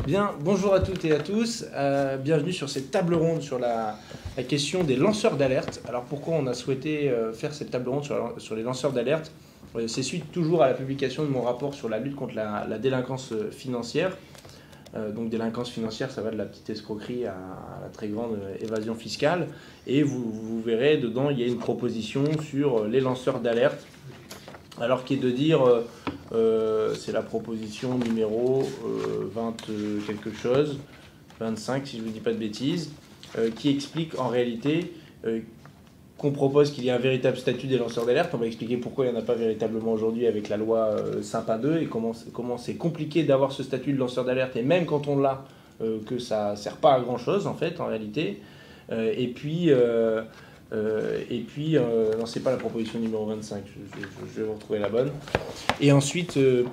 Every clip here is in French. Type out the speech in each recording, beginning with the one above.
Bien, bonjour à toutes et à tous. Bienvenue sur cette table ronde sur la question des lanceurs d'alerte. Alors pourquoi on a souhaité faire cette table ronde sur les lanceurs d'alerte? C'est suite toujours à la publication de mon rapport sur la lutte contre la délinquance financière. Donc délinquance financière, ça va de la petite escroquerie à la très grande évasion fiscale. Et vous verrez, dedans, il y a une proposition sur les lanceurs d'alerte. Alors qui est de dire, c'est la proposition numéro 20 quelque chose, 25 si je ne vous dis pas de bêtises, qui explique en réalité qu'on propose qu'il y ait un véritable statut des lanceurs d'alerte. On va expliquer pourquoi il n'y en a pas véritablement aujourd'hui avec la loi Sapin 2 et comment c'est compliqué d'avoir ce statut de lanceur d'alerte, et même quand on l'a, que ça ne sert pas à grand chose en fait en réalité. Et puis, non, c'est pas la proposition numéro 25, je vais vous retrouver la bonne. Et ensuite,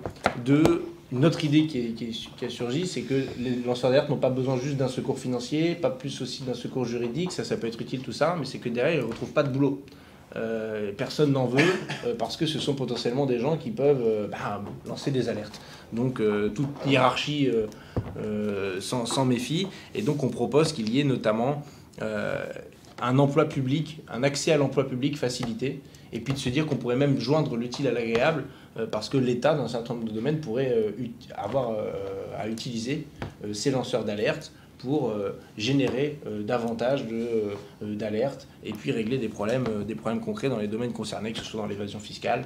une autre idée qui a surgi, c'est que les lanceurs d'alerte n'ont pas besoin juste d'un secours financier, pas plus aussi d'un secours juridique, ça peut être utile tout ça, mais c'est que derrière, ils ne retrouvent pas de boulot. Personne n'en veut parce que ce sont potentiellement des gens qui peuvent lancer des alertes. Donc toute hiérarchie s'en méfie, et donc on propose qu'il y ait notamment un emploi public, un accès à l'emploi public facilité, et puis de se dire qu'on pourrait même joindre l'utile à l'agréable, parce que l'État, dans un certain nombre de domaines, pourrait avoir à utiliser ces lanceurs d'alerte pour générer davantage d'alertes et puis régler des problèmes concrets dans les domaines concernés, que ce soit dans l'évasion fiscale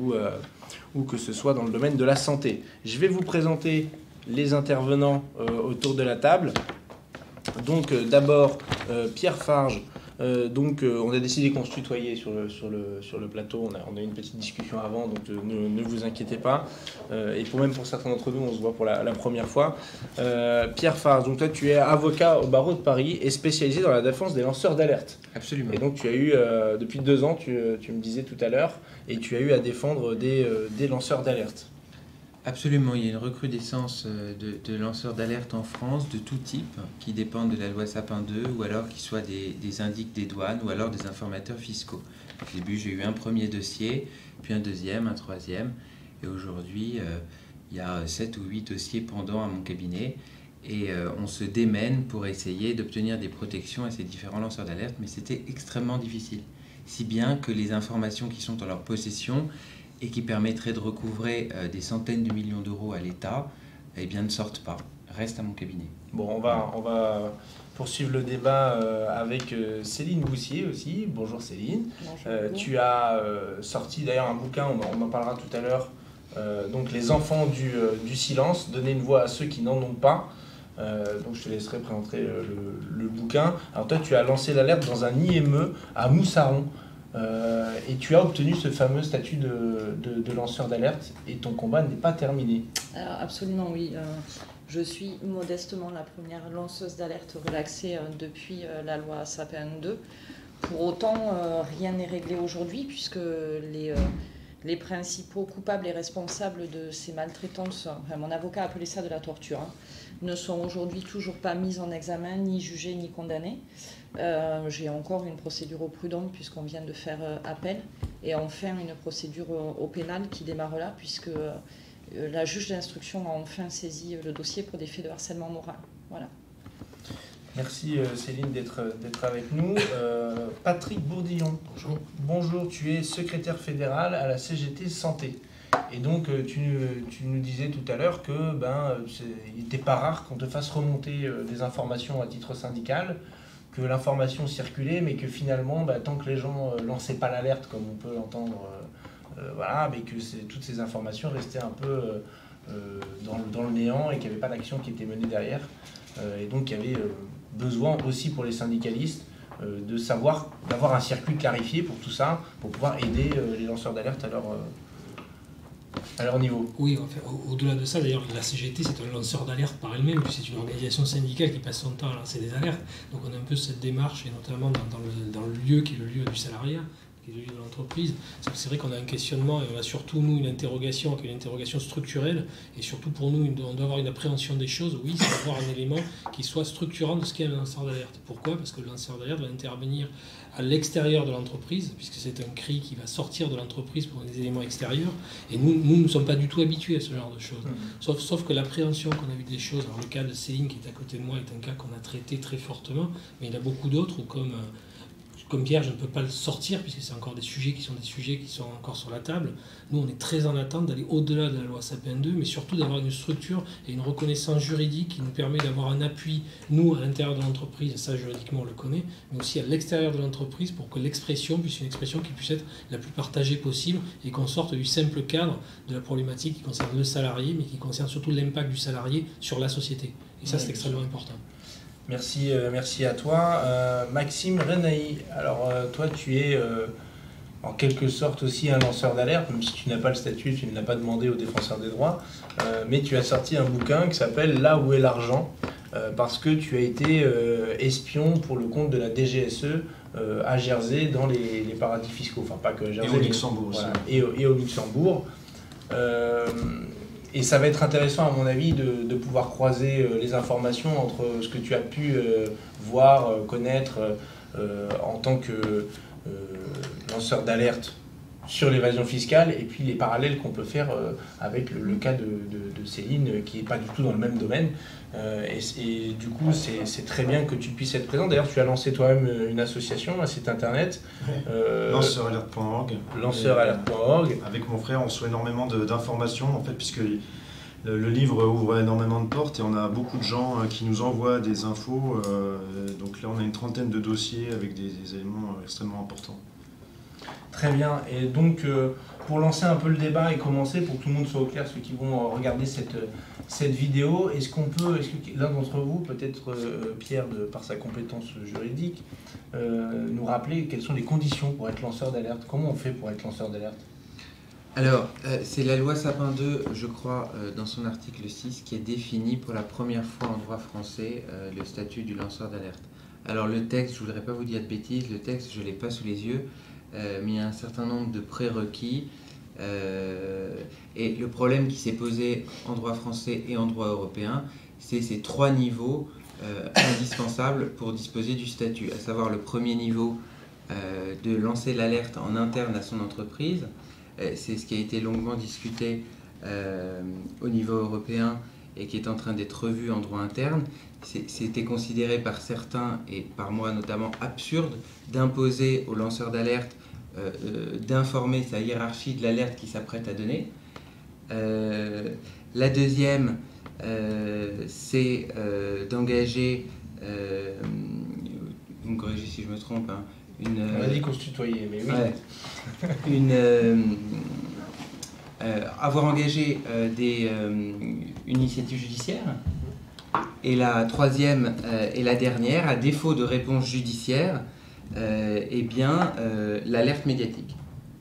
ou que ce soit dans le domaine de la santé. Je vais vous présenter les intervenants autour de la table. Donc d'abord Pierre Farge. On a décidé qu'on se tutoyait sur le plateau. On a eu une petite discussion avant, donc ne vous inquiétez pas. Et même pour certains d'entre nous, on se voit pour la première fois. Pierre Farge, donc toi tu es avocat au barreau de Paris et spécialisé dans la défense des lanceurs d'alerte. Absolument. Et donc tu as eu, depuis 2 ans, tu me disais tout à l'heure, et tu as eu à défendre des lanceurs d'alerte. Absolument, il y a une recrudescence de lanceurs d'alerte en France de tout type, qui dépendent de la loi Sapin 2, ou alors qui soient des indiques des douanes, ou alors des informateurs fiscaux. Au début, j'ai eu un premier dossier, puis un deuxième, un troisième, et aujourd'hui, il y a 7 ou 8 dossiers pendants à mon cabinet, et on se démène pour essayer d'obtenir des protections à ces différents lanceurs d'alerte, mais c'était extrêmement difficile, si bien que les informations qui sont en leur possession et qui permettraient de recouvrer des centaines de millions d'euros à l'État, eh bien, ne sortent pas, restent à mon cabinet. Bon, on va poursuivre le débat avec Céline Boussier aussi. Bonjour Céline. Bonjour. Tu as sorti d'ailleurs un bouquin, on en parlera tout à l'heure, donc Les enfants du silence, donner une voix à ceux qui n'en ont pas. Donc je te laisserai présenter le bouquin. Alors toi, tu as lancé l'alerte dans un IME à Moussaron. Et tu as obtenu ce fameux statut de lanceur d'alerte, et ton combat n'est pas terminé. Alors, absolument oui. Je suis modestement la première lanceuse d'alerte relaxée depuis la loi Sapin 2. Pour autant, rien n'est réglé aujourd'hui, puisque les principaux coupables et responsables de ces maltraitances, enfin, mon avocat appelait ça de la torture, ne sont aujourd'hui toujours pas mis en examen, ni jugés, ni condamnés. J'ai encore une procédure au prud'homme puisqu'on vient de faire appel, et enfin une procédure au pénal qui démarre là, puisque la juge d'instruction a enfin saisi le dossier pour des faits de harcèlement moral. Voilà. Merci Céline d'être avec nous. Patrick Bourdillon. Bonjour. Bonjour, tu es secrétaire fédéral à la CGT Santé. Et donc tu nous disais tout à l'heure que il n'était pas rare qu'on te fasse remonter des informations à titre syndical, que l'information circulait, mais que finalement, tant que les gens lançaient pas l'alerte, comme on peut l'entendre, mais que toutes ces informations restaient un peu dans le néant, et qu'il n'y avait pas d'action qui était menée derrière. Et donc il y avait besoin aussi pour les syndicalistes d'avoir un circuit clarifié pour tout ça, pour pouvoir aider les lanceurs d'alerte à leur niveau. Oui, enfin, au-delà de ça, d'ailleurs, la CGT, c'est un lanceur d'alerte par elle-même, puis c'est une organisation syndicale qui passe son temps à lancer des alertes. Donc on a un peu cette démarche, et notamment dans le lieu qui est le lieu du salariat, qui est celui de l'entreprise. C'est vrai qu'on a un questionnement et on a surtout, nous, une interrogation qui est une interrogation structurelle. Et surtout pour nous, on doit avoir une appréhension des choses. Oui, c'est avoir un élément qui soit structurant de ce qu'est un lanceur d'alerte. Pourquoi? Parce que le lanceur d'alerte va intervenir à l'extérieur de l'entreprise, puisque c'est un cri qui va sortir de l'entreprise pour des éléments extérieurs. Et nous ne sommes pas du tout habitués à ce genre de choses. Sauf que l'appréhension qu'on a vu des choses, alors le cas de Céline qui est à côté de moi est un cas qu'on a traité très fortement, mais il y en a beaucoup d'autres où comme Pierre, je ne peux pas le sortir puisque c'est encore des sujets qui sont encore sur la table. Nous, on est très en attente d'aller au-delà de la loi Sapin 2, mais surtout d'avoir une structure et une reconnaissance juridique qui nous permet d'avoir un appui, nous, à l'intérieur de l'entreprise, ça juridiquement on le connaît, mais aussi à l'extérieur de l'entreprise pour que l'expression puisse une expression qui puisse être la plus partagée possible et qu'on sorte du simple cadre de la problématique qui concerne le salarié, mais qui concerne surtout l'impact du salarié sur la société. Et ça, c'est extrêmement important. Merci à toi. Maxime Renaï, alors toi tu es en quelque sorte aussi un lanceur d'alerte, même si tu n'as pas le statut, tu ne l'as pas demandé aux défenseurs des droits, mais tu as sorti un bouquin qui s'appelle Là où est l'argent, parce que tu as été espion pour le compte de la DGSE à Jersey dans les paradis fiscaux, enfin pas que Jersey, et au Luxembourg aussi. Voilà, et au Luxembourg. Et ça va être intéressant, à mon avis, de pouvoir croiser les informations entre ce que tu as pu voir, connaître en tant que lanceur d'alerte sur l'évasion fiscale et puis les parallèles qu'on peut faire avec le cas de Céline, qui n'est pas du tout dans le même domaine. Et du coup, c'est très bien que tu puisses être présent. D'ailleurs, tu as lancé toi-même une association, un site internet. Lanceuralerte.org. Lanceuralerte.org. Avec mon frère, on reçoit énormément d'informations, en fait, puisque le livre ouvre énormément de portes et on a beaucoup de gens qui nous envoient des infos. Donc là, on a une trentaine de dossiers avec des éléments extrêmement importants. Très bien. Et donc, pour lancer un peu le débat et commencer, pour que tout le monde soit au clair, ceux qui vont regarder cette vidéo, est-ce que l'un d'entre vous, peut-être Pierre, par sa compétence juridique, nous rappeler quelles sont les conditions pour être lanceur d'alerte? Comment on fait pour être lanceur d'alerte? Alors, c'est la loi Sapin 2, je crois, dans son article 6, qui a défini pour la première fois en droit français le statut du lanceur d'alerte. Alors le texte, je ne voudrais pas vous dire de bêtises, le texte, je ne l'ai pas sous les yeux, mais il y a un certain nombre de prérequis. Et le problème qui s'est posé en droit français et en droit européen, c'est ces trois niveaux indispensables pour disposer du statut. À savoir le premier niveau, de lancer l'alerte en interne à son entreprise. C'est ce qui a été longuement discuté au niveau européen et qui est en train d'être revu en droit interne. C'était considéré par certains, et par moi notamment, absurde d'imposer aux lanceurs d'alerte d'informer sa hiérarchie de l'alerte qu'il s'apprête à donner. La deuxième, c'est d'engager, vous me corrigez si je me trompe, hein, on a dit qu'on se tutoyait, mais oui. Avoir engagé une initiative judiciaire. Et la troisième et la dernière, à défaut de réponse judiciaire, l'alerte médiatique.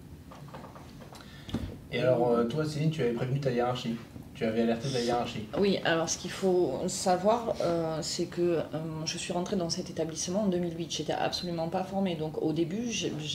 Et alors, toi, Céline, tu avais prévenu ta hiérarchie. Tu avais alerté ta hiérarchie. Oui, alors ce qu'il faut savoir, c'est que je suis rentrée dans cet établissement en 2008. J'étais absolument pas formée. Donc au début,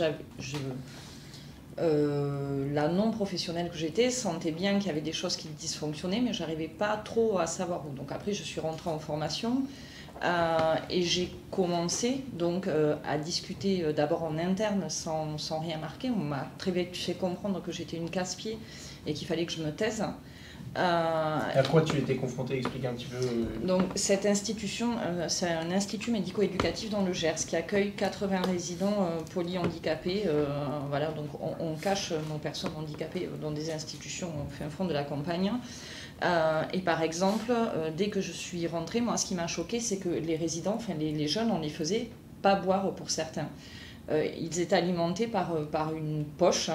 la non-professionnelle que j'étais sentait bien qu'il y avait des choses qui dysfonctionnaient, mais j'arrivais pas trop à savoir où. Donc après, je suis rentrée en formation et j'ai commencé donc à discuter d'abord en interne sans rien marquer. On m'a très vite fait comprendre que j'étais une casse-pied et qu'il fallait que je me taise. À quoi tu étais confronté? Explique un petit peu. Donc cette institution, c'est un institut médico-éducatif dans le Gers qui accueille 80 résidents polyhandicapés. Voilà, donc on cache nos personnes handicapées dans des institutions au fin fond de la campagne. Et par exemple, dès que je suis rentrée, moi, ce qui m'a choqué, c'est que les résidents, enfin les jeunes, on les faisait pas boire pour certains. Ils étaient alimentés par une poche.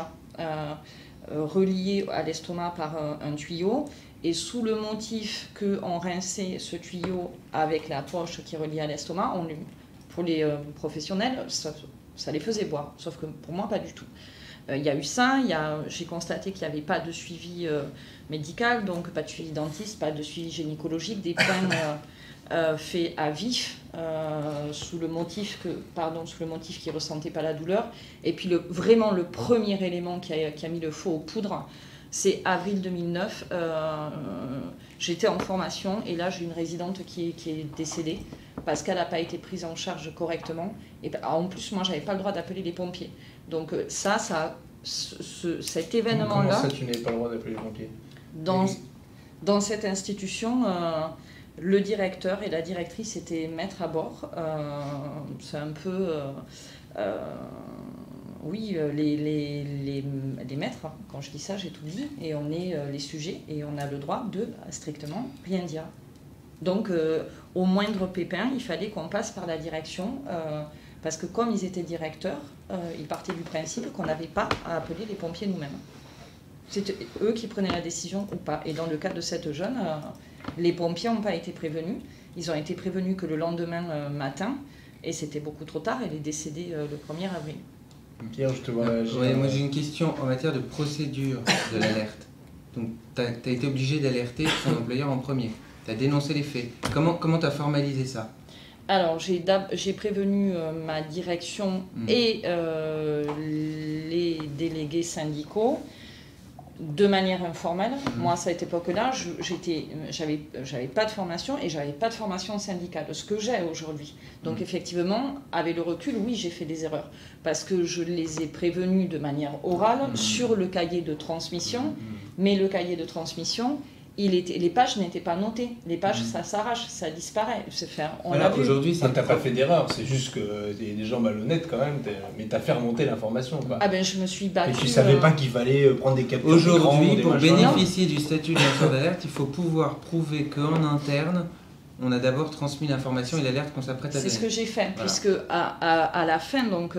Relié à l'estomac par un tuyau, et sous le motif qu'on rinçait ce tuyau avec la poche qui est reliée à l'estomac, pour les professionnels, ça les faisait boire, sauf que pour moi, pas du tout. Il y a eu ça, j'ai constaté qu'il n'y avait pas de suivi médical, donc pas de suivi dentiste, pas de suivi gynécologique, des points fait à vif, sous le motif qu'il ne ressentait pas la douleur. Et puis vraiment le premier élément qui a mis le feu aux poudres, c'est avril 2009. J'étais en formation et là j'ai une résidente qui est décédée parce qu'elle n'a pas été prise en charge correctement. Et en plus, moi, je n'avais pas le droit d'appeler les pompiers. Donc cet événement-là... Comment ça, tu n'avais pas le droit d'appeler les pompiers? Dans cette institution, le directeur et la directrice étaient maîtres à bord. C'est un peu... oui, les maîtres, quand je dis ça, j'ai tout dit, et on est les sujets, et on a le droit de strictement rien dire. Donc, au moindre pépin, il fallait qu'on passe par la direction, parce que comme ils étaient directeurs, ils partaient du principe qu'on n'avait pas à appeler les pompiers nous-mêmes. C'était eux qui prenaient la décision ou pas. Et dans le cas de cette jeune, les pompiers n'ont pas été prévenus. Ils ont été prévenus que le lendemain matin, et c'était beaucoup trop tard, elle est décédée le 1er avril. Pierre, je te vois réagir. Ouais, moi j'ai une question en matière de procédure de l'alerte. Donc tu as été obligé d'alerter ton employeur en premier. Tu as dénoncé les faits. Comment tu as formalisé ça? Alors j'ai prévenu ma direction et les délégués syndicaux de manière informelle. Moi, à cette époque-là, j'avais pas de formation et j'avais pas de formation syndicale, ce que j'ai aujourd'hui. Donc effectivement, avec le recul, oui, j'ai fait des erreurs parce que je les ai prévenus de manière orale sur le cahier de transmission, mais le cahier de transmission, les pages n'étaient pas notées. Les pages, ça s'arrache, ça disparaît. Aujourd'hui, tu n'as pas fait d'erreur, c'est juste que tu es des gens malhonnêtes quand même, mais tu as fait remonter l'information. Ah ben, je me suis battue. Et tu ne savais pas qu'il fallait prendre des captures. Aujourd'hui, pour bénéficier du statut de lanceur d'alerte, il faut pouvoir prouver qu'en interne, on a d'abord transmis l'information et l'alerte qu'on s'apprête à donner. C'est ce que j'ai fait, voilà. Puisque à la fin, donc...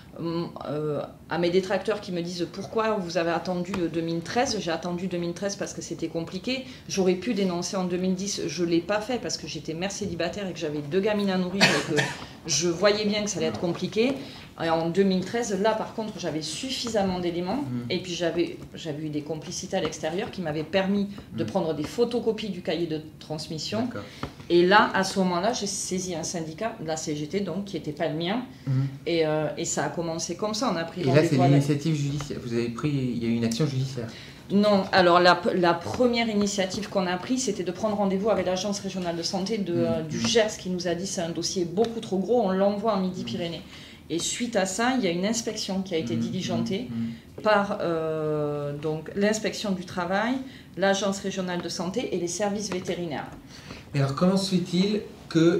à mes détracteurs qui me disent pourquoi vous avez attendu 2013, j'ai attendu 2013 parce que c'était compliqué, j'aurais pu dénoncer en 2010, je ne l'ai pas fait parce que j'étais mère célibataire et que j'avais 2 gamines à nourrir et que je voyais bien que ça allait être compliqué. Et en 2013, là par contre j'avais suffisamment d'éléments et puis j'avais eu des complicités à l'extérieur qui m'avaient permis de prendre des photocopies du cahier de transmission. Et là, à ce moment-là, j'ai saisi un syndicat, la CGT donc, qui n'était pas le mien, et ça a commencé comme ça. On a pris. Et là, c'est l'initiative judiciaire. Vous avez pris, il y a eu une action judiciaire. Non, alors la première initiative qu'on a prise, c'était de prendre rendez-vous avec l'Agence régionale de santé du Gers qui nous a dit c'est un dossier beaucoup trop gros, on l'envoie en Midi-Pyrénées. Et suite à ça, il y a une inspection qui a été diligentée par donc l'inspection du travail, l'Agence régionale de santé et les services vétérinaires. Mais alors comment se fait-il que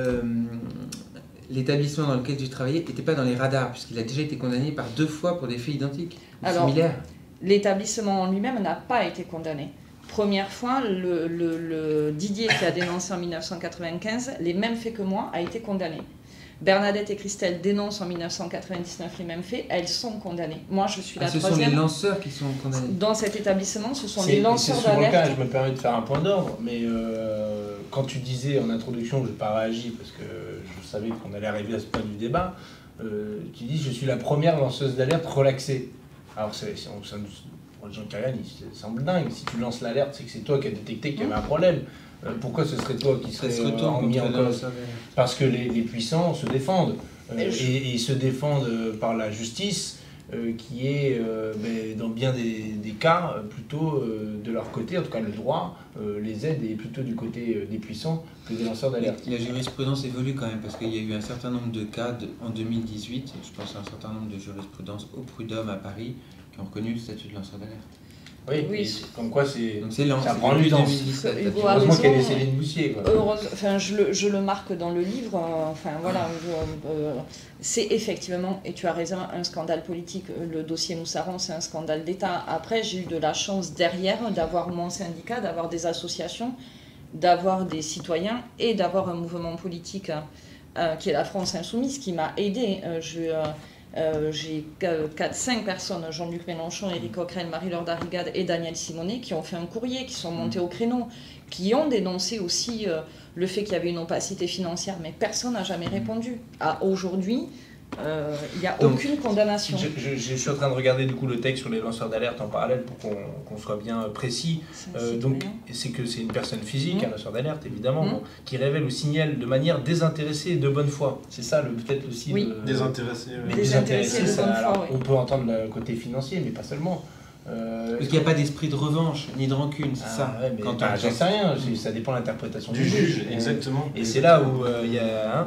l'établissement dans lequel tu travaillais n'était pas dans les radars, puisqu'il a déjà été condamné par 2 fois pour des faits identiques, similaires? L'établissement en lui-même n'a pas été condamné. Première fois, le Didier qui a dénoncé en 1995 les mêmes faits que moi a été condamné. Bernadette et Christelle dénoncent en 1999 les mêmes faits, elles sont condamnées. Moi, je suis la troisième. Ce sont les lanceurs qui sont condamnés. Dans cet établissement, ce sont les lanceurs d'alerte. C'est souvent le cas, je me permets de faire un point d'ordre, mais quand tu disais en introduction, je n'ai pas réagi parce que je savais qu'on allait arriver à ce point du débat, tu dis je suis la première lanceuse d'alerte relaxée. Alors, pour les gens qui regardent, ça semble dingue. Si tu lances l'alerte, c'est que c'est toi qui as détecté qu'il y avait un problème. Pourquoi ce serait toi qui serais mis en cause? Parce que les puissants se défendent. Et ils se défendent par la justice, qui est, dans bien des cas, plutôt de leur côté. En tout cas, le droit les aide et est plutôt du côté des puissants que des lanceurs d'alerte. La jurisprudence évolue quand même, parce qu'il y a eu un certain nombre de cas en 2018, je pense à un certain nombre de jurisprudences au prud'homme à Paris, qui ont reconnu le statut de lanceur d'alerte. Oui, comme quoi ça prend du temps. Heureusement qu'elle est Céline Boussier. Je le marque dans le livre. C'est effectivement, et tu as raison, un scandale politique. Le dossier Moussaron, c'est un scandale d'État. Après, j'ai eu de la chance derrière d'avoir mon syndicat, d'avoir des associations, d'avoir des citoyens et d'avoir un mouvement politique qui est la France Insoumise qui m'a aidé. J'ai 4-5 personnes, Jean-Luc Mélenchon, Éric Coquerel, Marie-Laure Darrigade et Daniel Simonet, qui ont fait un courrier, qui sont montés au créneau, qui ont dénoncé aussi le fait qu'il y avait une opacité financière, mais personne n'a jamais répondu. Aujourd'hui, Il n'y a Donc, aucune condamnation. Je suis en train de regarder du coup le texte sur les lanceurs d'alerte en parallèle pour qu'on soit bien précis. Donc c'est que c'est une personne physique, un lanceur d'alerte évidemment, bon, qui révèle ou signale de manière désintéressée et de bonne foi. C'est ça peut-être aussi. Oui. Désintéressé. Mais Désintéressé de ça, bonne foi, alors, oui. on peut entendre le côté financier, mais pas seulement. Parce qu'il n'y a pas d'esprit de revanche, ni de rancune, c'est ça. Ouais, mais Quand j'en sais rien, ça dépend de l'interprétation Du juge, exactement. Et c'est là où il y a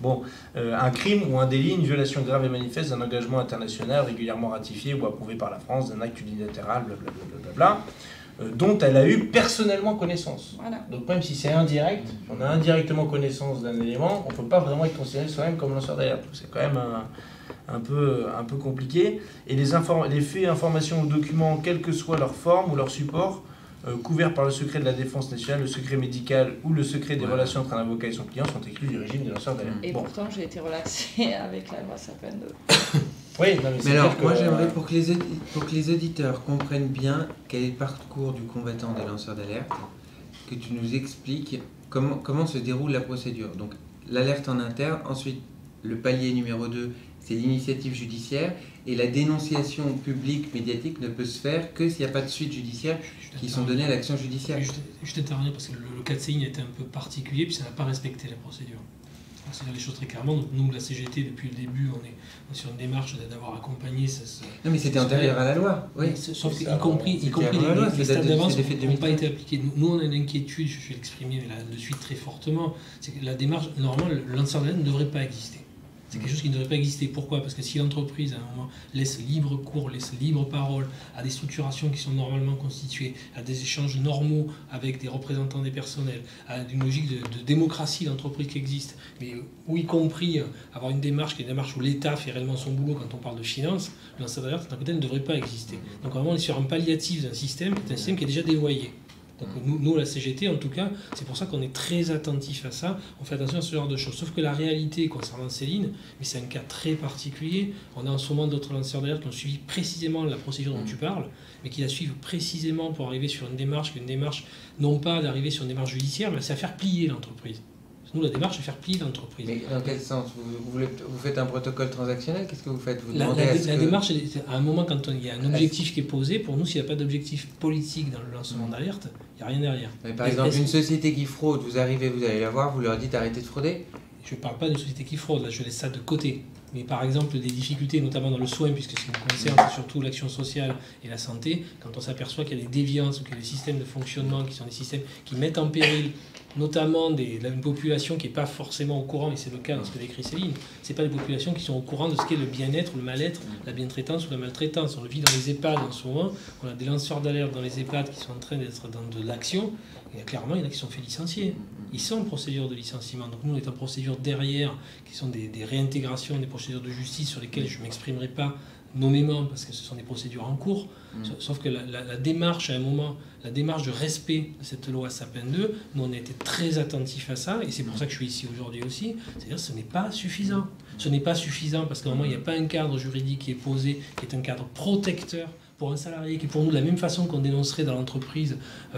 un crime ou un délit, une violation grave et manifeste d'un engagement international régulièrement ratifié ou approuvé par la France, d'un acte unilatéral, blablabla, dont elle a eu personnellement connaissance. Voilà. Donc même si c'est indirect, on a indirectement connaissance d'un élément, on ne peut pas vraiment être considéré soi-même comme lanceur d'alerte. C'est quand même un peu compliqué. Et les faits, informations ou documents, quelle que soit leur forme ou leur support, couverts par le secret de la défense nationale, le secret médical ou le secret des relations entre un avocat et son client sont exclus du régime des lanceurs d'alerte. Et pourtant, j'ai été relaxée avec la loi Sapin 2. Oui, non, Mais alors, moi j'aimerais pour que les auditeurs comprennent bien quel est le parcours du combattant des lanceurs d'alerte, que tu nous expliques comment se déroule la procédure. Donc l'alerte en interne, ensuite le palier numéro 2, c'est l'initiative judiciaire, et la dénonciation publique, médiatique ne peut se faire que s'il n'y a pas de suite judiciaire qui sont données à l'action judiciaire. Je t'interviens parce que le cas de Céline était un peu particulier, puis ça n'a pas respecté la procédure. C'est dire les choses très clairement. Donc nous, la CGT, depuis le début, on est sur une démarche d'avoir accompagné. Non, mais c'était antérieur à la loi. Oui. Sauf qu'y compris les stades d'avance n'ont pas été appliqués. Nous, on a une inquiétude, je vais l'exprimer là de suite très fortement, c'est que la démarche, normalement, le lanceur d'alerte ne devrait pas exister. C'est quelque chose qui ne devrait pas exister. Pourquoi ? Parce que si l'entreprise, à un moment, laisse libre cours, laisse libre parole à des structurations qui sont normalement constituées, à des échanges normaux avec des représentants des personnels, à une logique de démocratie d'entreprise qui existe, mais où y compris avoir une démarche qui est une démarche où l'État fait réellement son boulot quand on parle de finance, le lanceur d'alerte, d'un côté, ne devrait pas exister. Donc vraiment, on est sur un palliatif d'un système qui est un système qui est déjà dévoyé. Donc nous, la CGT, en tout cas, c'est pour ça qu'on est très attentif à ça, on fait attention à ce genre de choses. Sauf que la réalité concernant Céline, mais c'est un cas très particulier, on a en ce moment d'autres lanceurs d'alerte qui ont suivi précisément la procédure dont tu parles, mais qui la suivent précisément pour arriver sur une démarche, non pas d'arriver sur une démarche judiciaire, mais c'est à faire plier l'entreprise. Nous, la démarche, c'est faire plier l'entreprise. Mais dans quel sens ? Vous faites un protocole transactionnel ? Qu'est-ce que vous faites ? Vous La démarche, à un moment, quand il y a un objectif qui est posé, pour nous, s'il n'y a pas d'objectif politique dans le lancement d'alerte, il n'y a rien derrière. Mais par exemple, une société qui fraude, vous arrivez, vous allez la voir, vous leur dites arrêtez de frauder ? Je ne parle pas d'une société qui fraude, là, je laisse ça de côté. Mais par exemple, des difficultés, notamment dans le soin, puisque ce qui nous concerne, c'est surtout l'action sociale et la santé, quand on s'aperçoit qu'il y a des déviances ou qu'il y a des systèmes de fonctionnement qui sont des systèmes qui mettent en péril notamment une population qui n'est pas forcément au courant, et c'est le cas dans ce que décrit Céline, ce n'est pas des populations qui sont au courant de ce qu'est le bien-être, le mal-être, la bientraitance ou la maltraitance. On le vit dans les EHPAD en ce moment, on a des lanceurs d'alerte dans les EHPAD qui sont en train d'être dans de l'action, et clairement, il y en a qui sont fait licencier. Ils sont en procédure de licenciement. Donc nous, on est en procédure derrière, qui sont des réintégrations, des procédures de justice sur lesquelles je ne m'exprimerai pas nommément, parce que ce sont des procédures en cours. Sauf que la démarche, à un moment, la démarche de respect de cette loi Sapin 2, nous, on a été très attentifs à ça, et c'est pour ça que je suis ici aujourd'hui aussi. C'est-à-dire que ce n'est pas suffisant. Ce n'est pas suffisant parce qu'à un moment, il n'y a pas un cadre juridique qui est posé, qui est un cadre protecteur pour un salarié, qui est pour nous de la même façon qu'on dénoncerait dans l'entreprise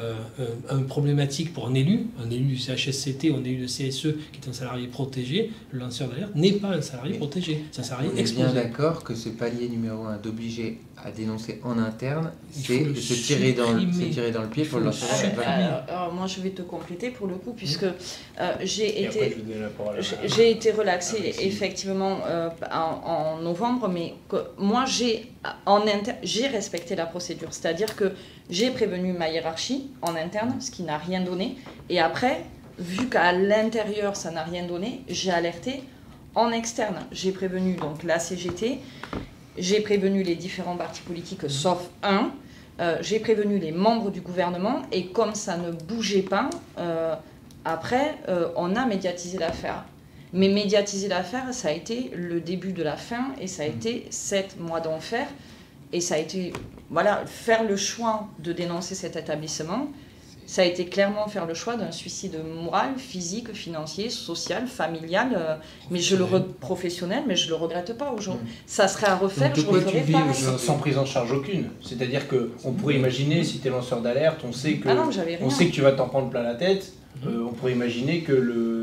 une problématique pour un élu du CHSCT ou un élu de CSE qui est un salarié protégé. Le lanceur d'alerte n'est pas un salarié protégé, c'est un salarié exposé. On est bien d'accord que ce palier numéro 1 d'obliger à dénoncer en interne, c'est se tirer dans le pied pour le lanceur d'alerte. Alors moi je vais te compléter pour le coup, puisque j'ai été relaxée effectivement en novembre, mais moi j'ai respecté la procédure, c'est-à-dire que j'ai prévenu ma hiérarchie en interne, ce qui n'a rien donné, et après, vu qu'à l'intérieur ça n'a rien donné, j'ai alerté en externe. J'ai prévenu donc la CGT, j'ai prévenu les différents partis politiques sauf un, j'ai prévenu les membres du gouvernement, et comme ça ne bougeait pas, après on a médiatisé l'affaire. Mais médiatiser l'affaire, ça a été le début de la fin, et ça a été 7 mois d'enfer. Et ça a été, voilà, faire le choix de dénoncer cet établissement, ça a été clairement faire le choix d'un suicide moral, physique, financier, social, familial, professionnel, mais je le regrette pas aujourd'hui. Ça serait à refaire, je referais pareil. Sans prise en charge aucune. C'est-à-dire qu'on pourrait imaginer, si tu es lanceur d'alerte, on sait que tu vas t'en prendre plein la tête, on pourrait imaginer que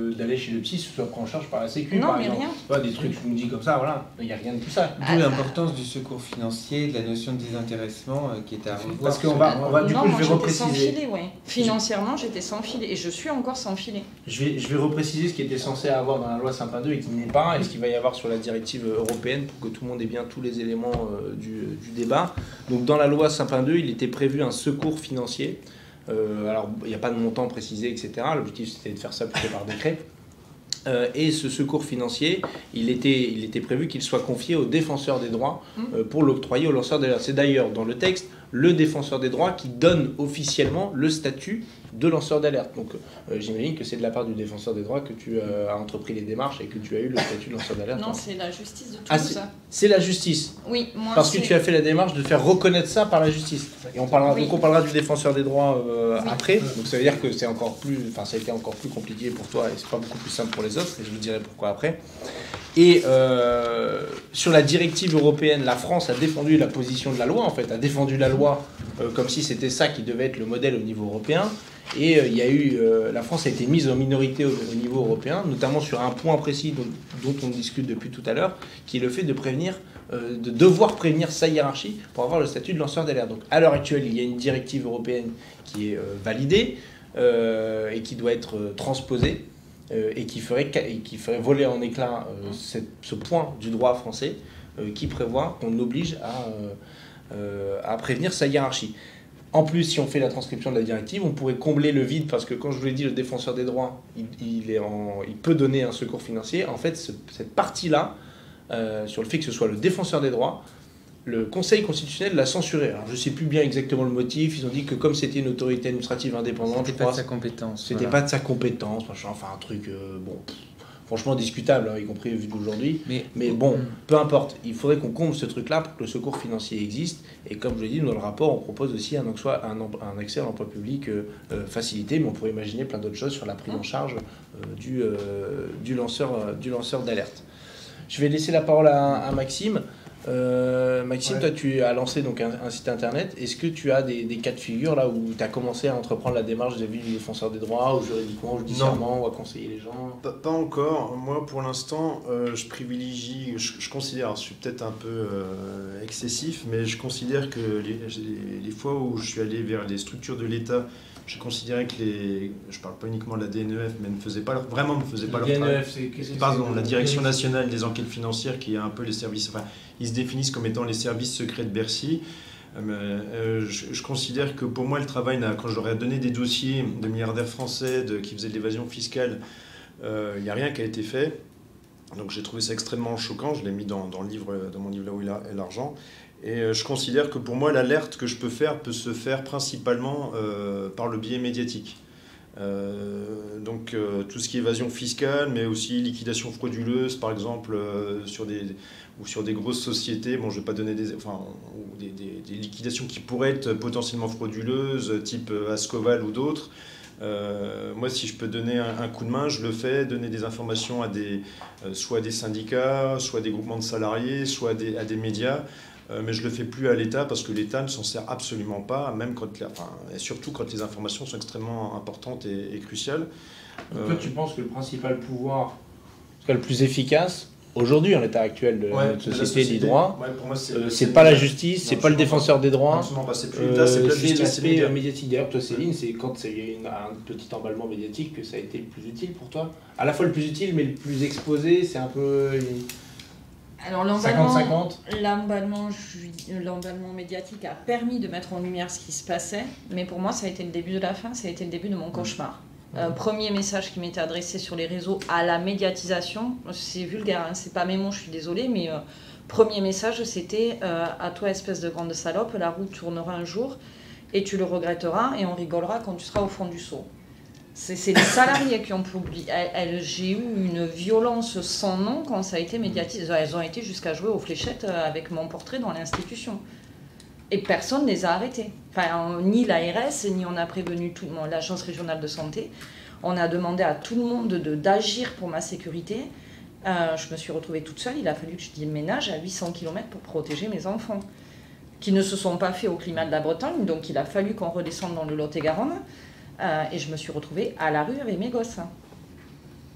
d'aller chez le psy soit pris en charge par la Sécu, Non, par mais exemple. rien. Pas des trucs que tu nous dis comme ça, voilà. Il n'y a rien de tout ça. D'où l'importance du secours financier, de la notion de désintéressement qui est à revoir. Parce qu'on va du non, coup, moi je vais j'étais sans repréciser. filet, ouais. Financièrement, j'étais sans filet et je suis encore sans filet. Je vais repréciser ce qui était censé avoir dans la loi Sapin 2 et qui n'est pas, et ce qu'il va y avoir sur la directive européenne pour que tout le monde ait bien tous les éléments du débat. Donc dans la loi Sapin 2, il était prévu un secours financier. Alors il n'y a pas de montant précisé, etc. L'objectif c'était de faire ça plutôt par décret. Et ce secours financier, il était prévu qu'il soit confié au défenseur des droits pour l'octroyer aux lanceurs d'alerte. C'est d'ailleurs dans le texte le défenseur des droits qui donne officiellement le statut de lanceur d'alerte. Donc j'imagine que c'est de la part du défenseur des droits que tu as entrepris les démarches et que tu as eu le statut de lanceur d'alerte. Non, c'est la justice de tout Ah, ça. c'est la justice. Oui, moi Parce que tu as fait la démarche de faire reconnaître ça par la justice. Et on parlera, Oui. donc on parlera du défenseur des droits Oui. après. Donc ça veut dire que c'est encore plus, enfin ça a été encore plus compliqué pour toi et c'est pas beaucoup plus simple pour les autres. Et je vous dirai pourquoi après. Et sur la directive européenne, la France a défendu la position de la loi, en fait, a défendu la loi comme si c'était ça qui devait être le modèle au niveau européen. Et il y a eu, la France a été mise en minorité au niveau européen, notamment sur un point précis dont on discute depuis tout à l'heure, qui est le fait de de devoir prévenir sa hiérarchie pour avoir le statut de lanceur d'alerte. Donc à l'heure actuelle, il y a une directive européenne qui est validée et qui doit être transposée et qui ferait voler en éclats ce point du droit français qui prévoit qu'on oblige à prévenir sa hiérarchie. En plus, si on fait la transcription de la directive, on pourrait combler le vide parce que, quand je vous l'ai dit, le défenseur des droits, il peut donner un secours financier. En fait, cette partie-là, sur le fait que ce soit le défenseur des droits, le Conseil constitutionnel l'a censuré. Alors, je ne sais plus bien exactement le motif. Ils ont dit que comme c'était une autorité administrative indépendante, C'était pas de sa compétence. C'était pas de sa compétence, machin, enfin un truc, franchement discutable, hein, y compris vu d'aujourd'hui. Mais bon, peu importe. Il faudrait qu'on comble ce truc-là pour que le secours financier existe. Et comme je l'ai dit, dans le rapport, on propose aussi un accès à l'emploi public facilité, mais on pourrait imaginer plein d'autres choses sur la prise en charge du lanceur d'alerte. Je vais laisser la parole à Maxime. Maxime, Ouais. toi tu as lancé donc un site internet. Est-ce que tu as des cas de figure là où tu as commencé à entreprendre la démarche vis-à-vis du défenseur des droits, ou juridiquement, ou judiciairement, ou à conseiller les gens? Pas encore. Moi, pour l'instant, je privilégie, je considère, je suis peut-être un peu excessif, mais je considère que les fois où je suis allé vers les structures de l'État, j'ai considéré que je parle pas uniquement de la DNEF, mais ne faisaient pas leur travail. Pardon, la Direction nationale des enquêtes financières, qui est un peu les services, enfin, ils se définissent comme étant les services secrets de Bercy. Je considère que pour moi, le travail, quand je leur ai donné des dossiers de milliardaires français qui faisaient de l'évasion fiscale, il n'y a rien qui a été fait. Donc j'ai trouvé ça extrêmement choquant. Je l'ai mis dans mon livre Là où est l'argent. Et je considère que pour moi, l'alerte que je peux faire peut se faire principalement par le biais médiatique. Donc tout ce qui est évasion fiscale, mais aussi liquidation frauduleuse, par exemple, sur des grosses sociétés. Bon, je ne vais pas donner des liquidations qui pourraient être potentiellement frauduleuses, type Ascoval ou d'autres. Moi, si je peux donner un coup de main, je le fais, donner des informations soit à des syndicats, soit à des groupements de salariés, soit à des médias. Mais je ne le fais plus à l'État parce que l'État ne s'en sert absolument pas, même et surtout quand les informations sont extrêmement importantes et cruciales. Toi, tu penses que le principal pouvoir, en tout cas le plus efficace, aujourd'hui, en l'état actuel de notre société des droits, c'est pas la justice, c'est pas le défenseur des droits, c'est plus l'État, c'est plus la c'est justice, c'est les l'aspect médias. médiatique. D'ailleurs, toi, Céline, c'est quand il y a eu un petit emballement médiatique que ça a été le plus utile pour toi. À la fois le plus utile, mais le plus exposé, c'est un peu... Alors 50-50. l'emballement médiatique a permis de mettre en lumière ce qui se passait, mais pour moi ça a été le début de la fin, ça a été le début de mon cauchemar. Premier message qui m'était adressé sur les réseaux à la médiatisation, c'est vulgaire, hein, c'est pas mes mots, je suis désolée, mais premier message c'était à toi espèce de grande salope, la roue tournera un jour et tu le regretteras et on rigolera quand tu seras au fond du seau. C'est les salariés qui ont publié. J'ai eu une violence sans nom quand ça a été médiatisé. Elles ont été jusqu'à jouer aux fléchettes avec mon portrait dans l'institution. Et personne ne les a arrêtés. Enfin, ni l'ARS, ni on a prévenu l'Agence régionale de santé. On a demandé à tout le monde d'agir pour ma sécurité. Je me suis retrouvée toute seule. Il a fallu que je déménage à 800 km pour protéger mes enfants, qui ne se sont pas faits au climat de la Bretagne. Donc il a fallu qu'on redescende dans le Lot-et-Garonne. Et je me suis retrouvée à la rue avec mes gosses.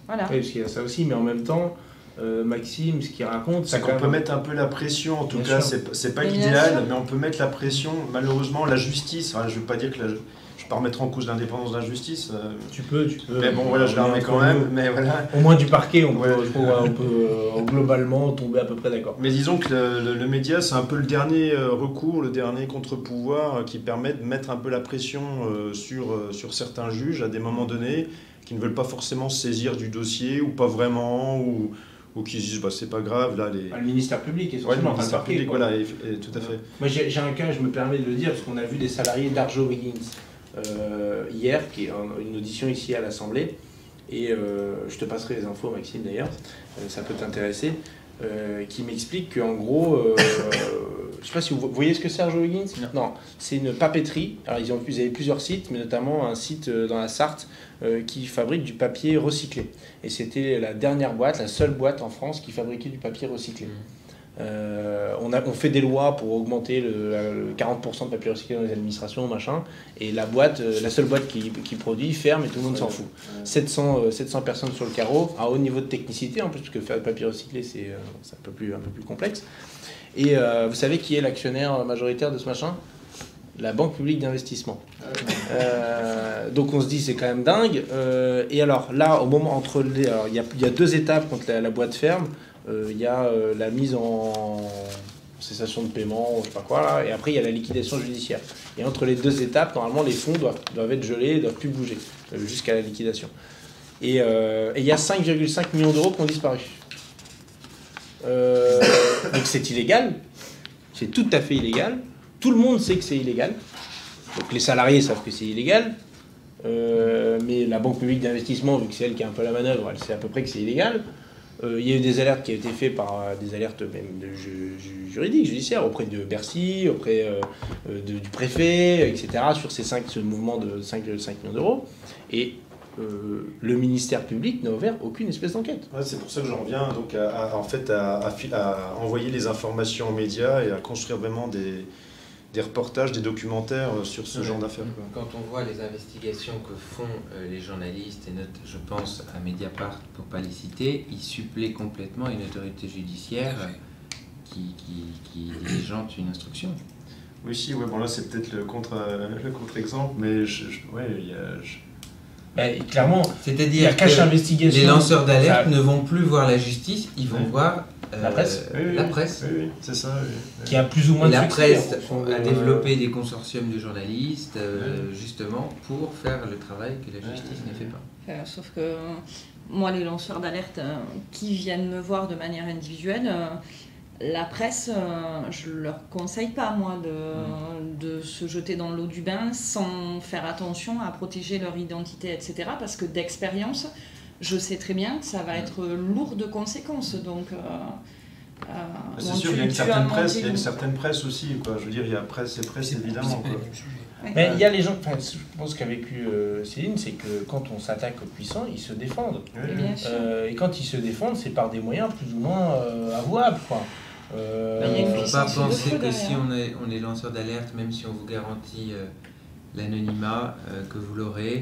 Voilà. Oui, parce qu'il y a ça aussi, mais en même temps, Maxime, ce qu'il raconte, C'est qu'on peut mettre un peu la pression, en tout Bien cas, sûr. c'est pas Mais bien l'idéal, sûr. mais on peut mettre la pression. Malheureusement, la justice, enfin, je veux pas dire que je vais pas remettre en cause l'indépendance de la justice, Tu peux. mais bon, voilà, je la remets quand même, mais voilà. Au moins du parquet, on Ouais. peut globalement tomber à peu près d'accord. Mais disons que le média, c'est un peu le dernier recours, le dernier contre-pouvoir qui permet de mettre un peu la pression sur certains juges à des moments donnés qui ne veulent pas forcément se saisir du dossier ou pas vraiment, ou qui se disent bah, c'est pas grave, là les. Le ministère public, Ouais, essentiellement. le ministère public, quoi. voilà, tout à fait. Moi, j'ai un cas, je me permets de le dire, parce qu'on a vu des salariés d'Arjo Wiggins hier, qui est une audition ici à l'Assemblée. Et je te passerai les infos, Maxime, d'ailleurs, ça peut t'intéresser. Qui m'explique qu'en gros, je sais pas si vous voyez ce que c'est Arjo Wiggins. Non, c'est une papeterie. Alors ils avaient plusieurs sites, mais notamment un site dans la Sarthe qui fabrique du papier recyclé. Et c'était la dernière boîte, la seule boîte en France qui fabriquait du papier recyclé. On fait des lois pour augmenter le 40% de papier recyclé dans les administrations, machin, et la seule boîte qui produit ferme et tout le monde s'en fout. 700 personnes sur le carreau, à haut niveau de technicité en plus, parce que faire du papier recyclé c'est un peu plus complexe. Et vous savez qui est l'actionnaire majoritaire de ce machin ? La Banque publique d'investissement. Donc on se dit c'est quand même dingue. Et alors là, au moment il y a deux étapes quand la boîte ferme. Il y a la mise en cessation de paiement, je sais pas quoi là, et après il y a la liquidation judiciaire. Et entre les deux étapes, normalement les fonds doivent être gelés, doivent plus bouger jusqu'à la liquidation. Et il y a 5,5 millions d'euros qui ont disparu. Donc c'est illégal, c'est tout à fait illégal. Tout le monde sait que c'est illégal. Donc les salariés savent que c'est illégal. Mais la Banque publique d'investissement, vu que c'est elle qui a un peu la manœuvre, elle sait à peu près que c'est illégal. Il y a eu des alertes qui ont été faites par des alertes même juridiques, judiciaires, auprès de Bercy, auprès du préfet, etc., sur ce mouvement de 5,5 millions d'euros. Et le ministère public n'a ouvert aucune espèce d'enquête. Ouais, c'est pour ça que j'en reviens donc à envoyer les informations aux médias et à construire vraiment des reportages, des documentaires sur ce genre d'affaires. Quand on voit les investigations que font les journalistes, et je pense à Mediapart pour ne pas les citer, ils suppléent complètement une autorité judiciaire qui diligente une instruction. Oui, si, ouais, bon là c'est peut-être le contre-exemple, mais Clairement, c'est-à-dire la cache investigation. Les lanceurs d'alerte ne vont plus voir la justice, ils vont voir la presse. Oui, la presse. Oui, c'est ça. Oui. Qui a plus ou moins Et de la succès, presse en a développé des consortiums de journalistes justement pour faire le travail que la justice ne fait pas. Sauf que moi, les lanceurs d'alerte qui viennent me voir de manière individuelle, la presse, je leur conseille pas, moi, de se jeter dans l'eau du bain sans faire attention à protéger leur identité, etc. Parce que d'expérience, je sais très bien que ça va être lourd de conséquences. Donc, C'est bon, sûr, il y a une certaine presse aussi, quoi. Je veux dire, il y a presse et presse, évidemment. Quoi. Mais il y a les gens, je pense ce qu'a vécu Céline, c'est que quand on s'attaque aux puissants, ils se défendent. Et bien sûr. Et quand ils se défendent, c'est par des moyens plus ou moins avouables, quoi. Il ne faut pas puissance de penser feu que si derrière. on est lanceur d'alerte, même si on vous garantit l'anonymat, que vous l'aurez,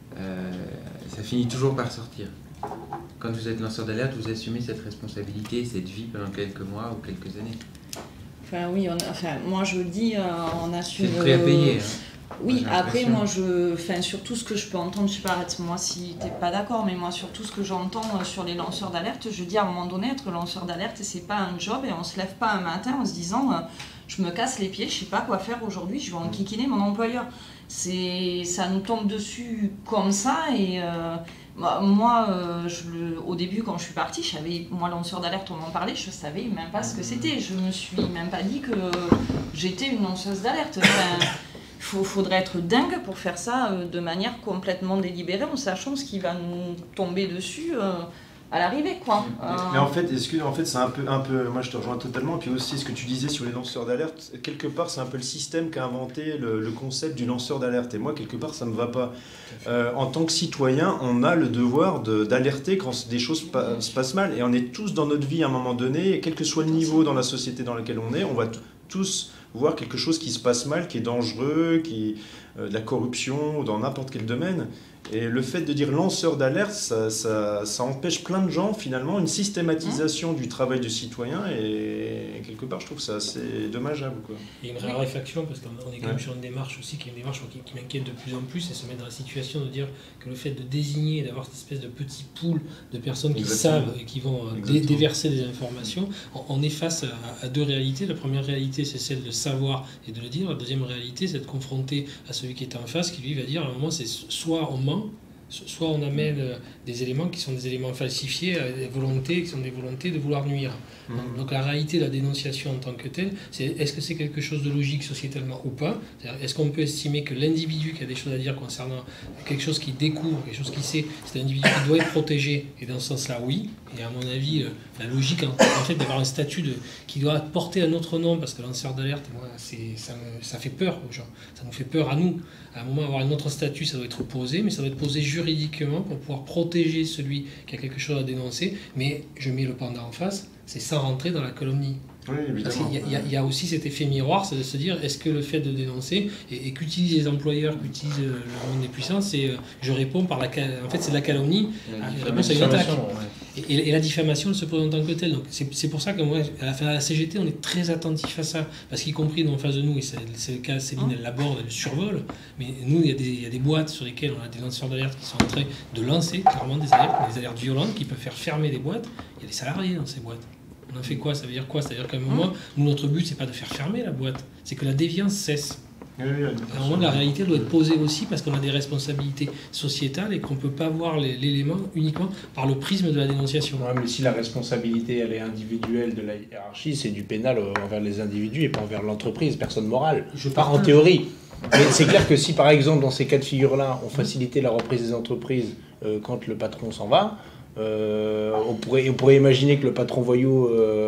ça finit toujours par sortir. Quand vous êtes lanceur d'alerte, vous assumez cette responsabilité, cette vie pendant quelques mois ou quelques années. Enfin, oui, moi je le dis, on assume. C'est le prix à payer. Oui, J'ai après, l'impression. sur tout ce que je peux entendre, je sais pas, moi si t'es pas d'accord, mais moi sur tout ce que j'entends sur les lanceurs d'alerte, je dis à un moment donné, être lanceur d'alerte, c'est pas un job et on se lève pas un matin en se disant je me casse les pieds, je sais pas quoi faire aujourd'hui, je vais enquiquiner mon employeur. Ça nous tombe dessus comme ça et moi, au début quand je suis partie, moi lanceur d'alerte, on en parlait, je savais même pas ce que c'était, je me suis même pas dit que j'étais une lanceuse d'alerte. Faudrait être dingue pour faire ça de manière complètement délibérée, en sachant ce qui va nous tomber dessus à l'arrivée, quoi. Mais en fait, c'est un peu, moi je te rejoins totalement, et puis aussi ce que tu disais sur les lanceurs d'alerte, quelque part c'est un peu le système qui a inventé le concept du lanceur d'alerte, et moi quelque part ça me va pas. En tant que citoyen, on a le devoir d'alerter quand des choses se passent mal, et on est tous dans notre vie à un moment donné, quel que soit le niveau dans la société dans laquelle on est, on va tous voir quelque chose qui se passe mal, qui est dangereux, de la corruption, ou dans n'importe quel domaine. Et le fait de dire lanceur d'alerte, ça empêche plein de gens, finalement, une systématisation du travail du citoyen. Et quelque part, je trouve ça assez dommageable, quoi. Il y a une raréfaction, parce qu'on est quand même sur une démarche aussi, qui est une démarche qui m'inquiète de plus en plus, et se mettre dans la situation de dire que le fait de désigner et d'avoir cette espèce de petit pool de personnes qui savent et qui vont déverser des informations, on est face à deux réalités. La première réalité, c'est celle de savoir et de le dire. La deuxième réalité, c'est de confronter à celui qui est en face, qui lui va dire à un moment, c'est soit on ment, soit on amène des éléments qui sont des éléments falsifiés, des volontés qui sont des volontés de vouloir nuire. Donc la réalité de la dénonciation en tant que telle, c'est est-ce que c'est quelque chose de logique sociétalement ou pas? Est-ce qu'on peut estimer que l'individu qui a des choses à dire concernant quelque chose qu'il découvre, quelque chose qu'il sait, c'est un individu qui doit être protégé? Et dans ce sens-là, oui. Et à mon avis, la logique en fait d'avoir un statut qui doit porter un autre nom, parce que lanceur d'alerte, moi, ça fait peur aux gens. Ça nous fait peur à nous. À un moment, avoir un autre statut, ça doit être posé, mais ça doit être posé juridiquement pour pouvoir protéger celui qui a quelque chose à dénoncer. Mais je mets le pendant en face, c'est sans rentrer dans la calomnie. Oui, évidemment. Parce qu'il y a aussi cet effet miroir, c'est de se dire, est-ce que le fait de dénoncer, et qu'utilisent les employeurs, qu'utilise le monde des puissances, c'est je réponds par en fait c'est de la calomnie, je réponds à une attaque. Et la diffamation elle se pose en tant que telle. Donc c'est pour ça que moi, à la CGT, on est très attentif à ça, parce qu'y compris en face de nous, et c'est le cas, Céline elle l'aborde, elle le survole, mais nous il y a des boîtes sur lesquelles on a des lanceurs d'alerte qui sont en train de lancer clairement des alertes violentes qui peuvent faire fermer des boîtes. Il y a des salariés dans ces boîtes. On en fait quoi? Ça veut dire quoi? C'est-à-dire qu'à un moment, nous, notre but, c'est pas de faire fermer la boîte, c'est que la déviance cesse. À un moment, la réalité doit être posée aussi parce qu'on a des responsabilités sociétales et qu'on ne peut pas voir l'élément uniquement par le prisme de la dénonciation. Ouais, mais si la responsabilité elle est individuelle de la hiérarchie, c'est du pénal envers les individus et pas envers l'entreprise, personne morale. Pas en théorie. Mais c'est clair que si par exemple dans ces cas de figure-là, on facilitait la reprise des entreprises quand le patron s'en va, on pourrait imaginer que le patron voyou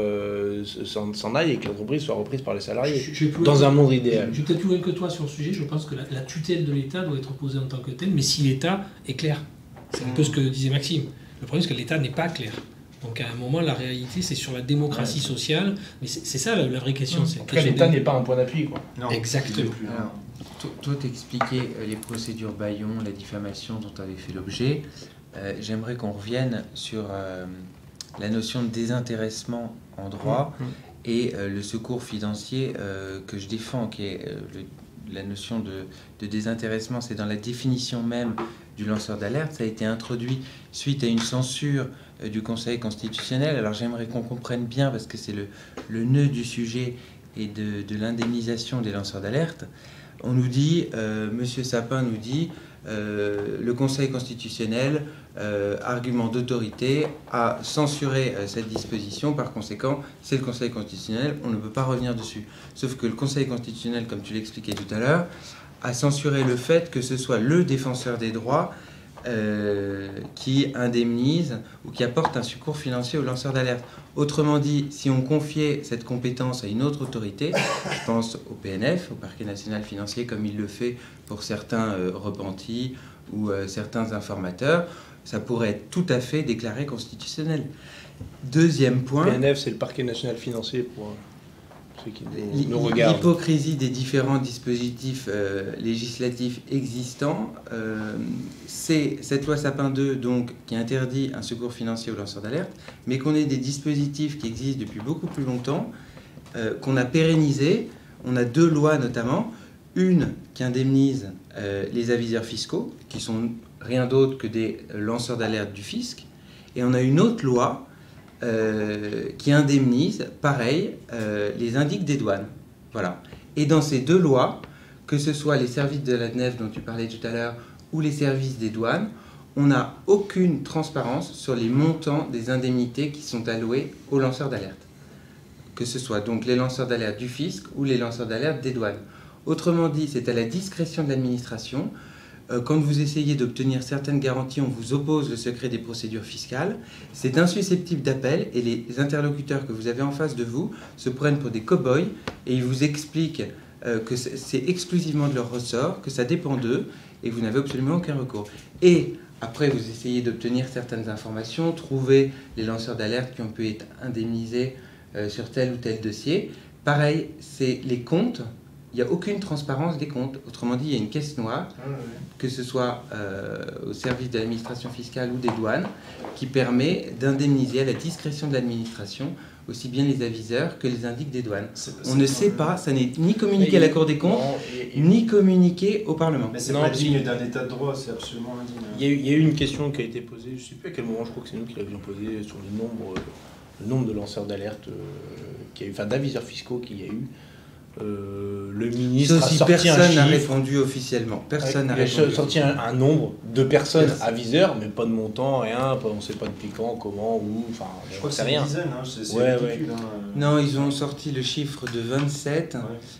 s'en aille et que l'entreprise soit reprise par les salariés, dans un monde idéal. Je suis peut-être plus loin que toi sur le sujet, je pense que la tutelle de l'État doit être posée en tant que telle, mais si l'État est clair. C'est un peu ce que disait Maxime. Le problème, c'est que l'État n'est pas clair. Donc à un moment, la réalité, c'est sur la démocratie sociale, mais c'est ça la vraie question. En tout cas, l'État n'est pas un point d'appui, quoi. Non, exactement. Alors, toi, t'expliquais les procédures Bayon, la diffamation dont tu avais fait l'objet. J'aimerais qu'on revienne sur la notion de désintéressement en droit et le secours financier que je défends, qui est la notion de désintéressement. C'est dans la définition même du lanceur d'alerte. Ça a été introduit suite à une censure du Conseil constitutionnel. Alors j'aimerais qu'on comprenne bien, parce que c'est le nœud du sujet et de l'indemnisation des lanceurs d'alerte. On nous dit, Monsieur Sapin nous dit, le Conseil constitutionnel, argument d'autorité, a censuré cette disposition. Par conséquent, c'est le Conseil constitutionnel, on ne peut pas revenir dessus. Sauf que le Conseil constitutionnel, comme tu l'expliquais tout à l'heure, a censuré le fait que ce soit le défenseur des droits qui indemnise ou qui apporte un secours financier aux lanceurs d'alerte. Autrement dit, si on confiait cette compétence à une autre autorité, je pense au PNF, au Parquet national financier, comme il le fait pour certains repentis ou certains informateurs, ça pourrait être tout à fait déclaré constitutionnel. Deuxième point... Le PNF, c'est le Parquet national financier pour ceux qui nous regardent. L'hypocrisie des différents dispositifs législatifs existants, c'est cette loi Sapin 2 donc, qui interdit un secours financier aux lanceurs d'alerte, mais qu'on ait des dispositifs qui existent depuis beaucoup plus longtemps, qu'on a pérennisés. On a deux lois notamment, une qui indemnise les aviseurs fiscaux, qui sont rien d'autre que des lanceurs d'alerte du fisc, et on a une autre loi qui indemnise, pareil, les indices des douanes. Voilà. Et dans ces deux lois, que ce soit les services de la DNEF dont tu parlais tout à l'heure, ou les services des douanes, on n'a aucune transparence sur les montants des indemnités qui sont allouées aux lanceurs d'alerte. Que ce soit donc les lanceurs d'alerte du fisc ou les lanceurs d'alerte des douanes. Autrement dit, c'est à la discrétion de l'administration. Quand vous essayez d'obtenir certaines garanties, on vous oppose le secret des procédures fiscales. C'est insusceptible d'appel et les interlocuteurs que vous avez en face de vous se prennent pour des cow-boys et ils vous expliquent que c'est exclusivement de leur ressort, que ça dépend d'eux et que vous n'avez absolument aucun recours. Et après, vous essayez d'obtenir certaines informations, trouver les lanceurs d'alerte qui ont pu être indemnisés sur tel ou tel dossier. Pareil, c'est les comptes il n'y a aucune transparence des comptes. Autrement dit, il y a une caisse noire, que ce soit au service de l'administration fiscale ou des douanes, qui permet d'indemniser à la discrétion de l'administration aussi bien les aviseurs que les indiques des douanes. On ne sait pas, ça n'est ni communiqué à la Cour des comptes, ni communiqué au Parlement. Mais c'est pas digne d'un état de droit, c'est absolument indigne. Il y a eu une question qui a été posée, je ne sais plus à quel moment, je crois que c'est nous qui l'avions posée, sur le nombre de lanceurs d'alerte, enfin d'aviseurs fiscaux qu'il y a eu. Le ministre a sorti personne n'a répondu officiellement. Personne n'a répondu. Il a sorti un nombre de personnes aviseurs, mais pas de montant, rien. On ne sait pas depuis quand, comment, où. Enfin, je crois que c'est rien. Une dizaine, hein, c'est ridicule. Hein. Non, ils ont sorti le chiffre de 27.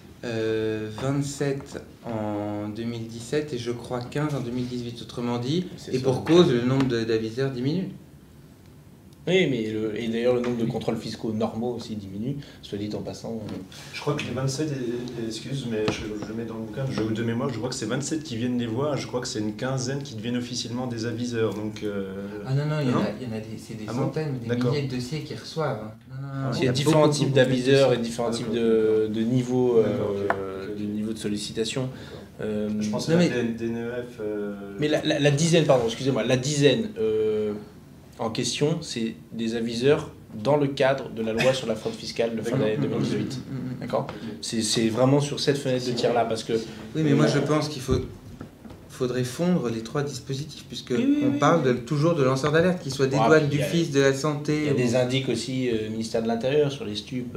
27 en 2017 et je crois 15 en 2018. Autrement dit, et pour cause, le nombre d'aviseurs diminue. Oui, mais et d'ailleurs le nombre de contrôles fiscaux normaux aussi diminue, soit dit en passant. Je crois que les 27, excuse, mais je le mets dans le bouquin, de mémoire, je crois que c'est 27 qui viennent les voir, je crois que c'est une quinzaine qui deviennent officiellement des aviseurs. Donc, Ah non, il y en a c'est des centaines, des milliers de dossiers qu'ils reçoivent. Il y a différents types d'aviseurs et différents types de niveaux de sollicitation. Je pense à la DNEF. Mais la dizaine, pardon, excusez-moi, la dizaine en question, c'est des aviseurs dans le cadre de la loi sur la fraude fiscale de fin d'année 2018. D'accord ? C'est vraiment sur cette fenêtre de tir-là, parce que... Oui, mais moi je pense qu'il faudrait fondre les trois dispositifs, puisqu'on parle toujours de lanceurs d'alerte, qu'ils soient des douanes, du FIS, de la santé... Il y a des indices aussi, ministère de l'Intérieur, sur les stupes...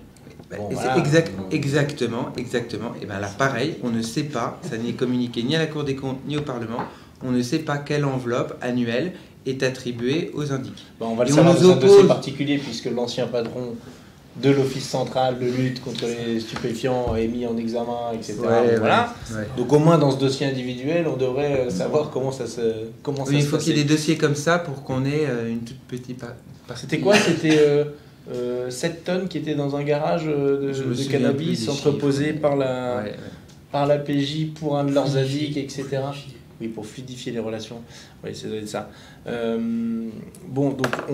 Exactement. Et bien là, pareil, on ne sait pas, ça n'est communiqué ni à la Cour des comptes, ni au Parlement, on ne sait pas quelle enveloppe annuelle est attribuée aux indices. On va le savoir dans un dossier particulier, puisque l'ancien patron de l'Office central de lutte contre les stupéfiants est mis en examen, etc. Donc au moins dans ce dossier individuel, on devrait savoir comment ça se passe. Il faut qu'il y ait des dossiers comme ça pour qu'on ait une toute petite partie. C'était quoi ? C'était 7 tonnes qui étaient dans un garage de cannabis entreposé par la PJ pour un de leurs indices, etc. Oui, pour fluidifier les relations. Oui, ça doit être ça. Donc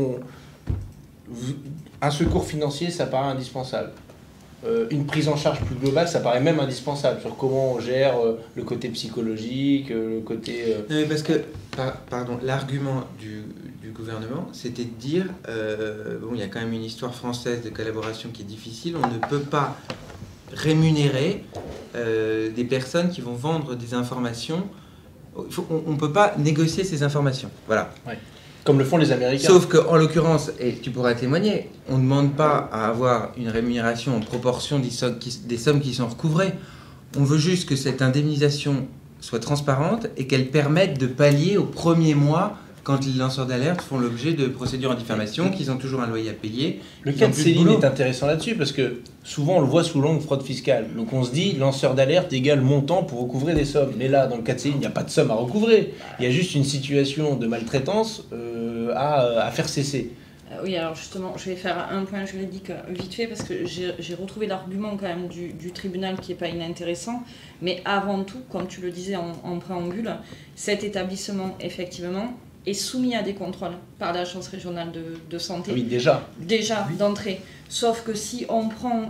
un secours financier, ça paraît indispensable. Une prise en charge plus globale, ça paraît même indispensable sur comment on gère le côté psychologique, le côté... Non, mais parce que, l'argument du gouvernement, c'était de dire, il y a quand même une histoire française de collaboration qui est difficile, on ne peut pas rémunérer des personnes qui vont vendre des informations. On ne peut pas négocier ces informations. Voilà. Ouais. Comme le font les Américains. Sauf qu'en l'occurrence, et tu pourras témoigner, on ne demande pas à avoir une rémunération en proportion des sommes qui sont recouvrées. On veut juste que cette indemnisation soit transparente et qu'elle permette de pallier au premier mois quand les lanceurs d'alerte font l'objet de procédures en diffamation, qu'ils ont toujours un loyer à payer. Le cas de Céline est intéressant là-dessus, parce que souvent on le voit sous l'angle fraude fiscale. Donc on se dit, lanceur d'alerte égale montant pour recouvrer des sommes. Mais là, dans le cas de Céline, il n'y a pas de somme à recouvrer. Il y a juste une situation de maltraitance à faire cesser. Oui, alors justement, je vais faire un point juridique vite fait, parce que j'ai retrouvé l'argument quand même du tribunal qui n'est pas inintéressant. Mais avant tout, comme tu le disais en préambule, cet établissement, effectivement, est soumis à des contrôles par l'Agence régionale de santé. Oui, déjà. Déjà, d'entrée. Sauf que si on prend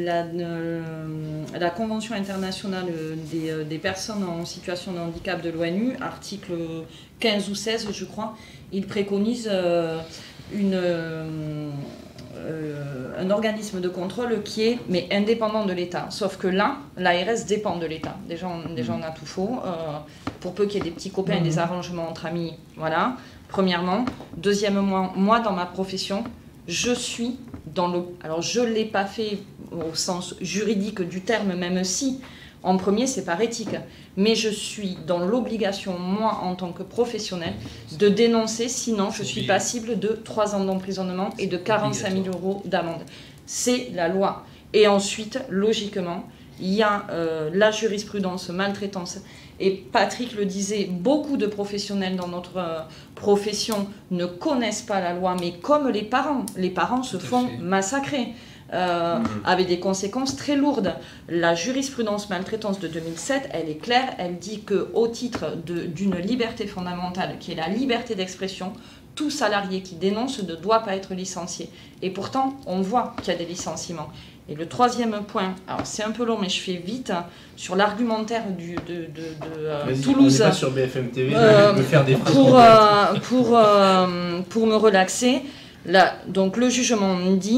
la Convention internationale des personnes en situation de handicap de l'ONU, article 15 ou 16, je crois, il préconise un organisme de contrôle qui est indépendant de l'État. Sauf que là, l'ARS dépend de l'État. Déjà, on a tout faux. Pour peu qu'il y ait des petits copains et des arrangements entre amis, voilà, premièrement. Deuxièmement, moi, dans ma profession, je suis alors, je ne l'ai pas fait au sens juridique du terme, même si, en premier, c'est par éthique. Mais je suis dans l'obligation, moi, en tant que professionnel, de dénoncer, sinon je suis passible de 3 ans d'emprisonnement et de 45 000 € d'amende. C'est la loi. Et ensuite, logiquement, il y a la jurisprudence maltraitance. Et Patrick le disait, beaucoup de professionnels dans notre profession ne connaissent pas la loi, mais comme les parents se font massacrer. Avec des conséquences très lourdes. La jurisprudence maltraitance de 2007, elle est claire, elle dit qu'au titre d'une liberté fondamentale, qui est la liberté d'expression, tout salarié qui dénonce ne doit pas être licencié. Et pourtant, on voit qu'il y a des licenciements. Et le troisième point, alors c'est un peu long mais je fais vite, hein, sur l'argumentaire de Toulouse. On n'est pas sur BFM TV, je peux faire des phrases pour me relaxer, là, donc le jugement me dit...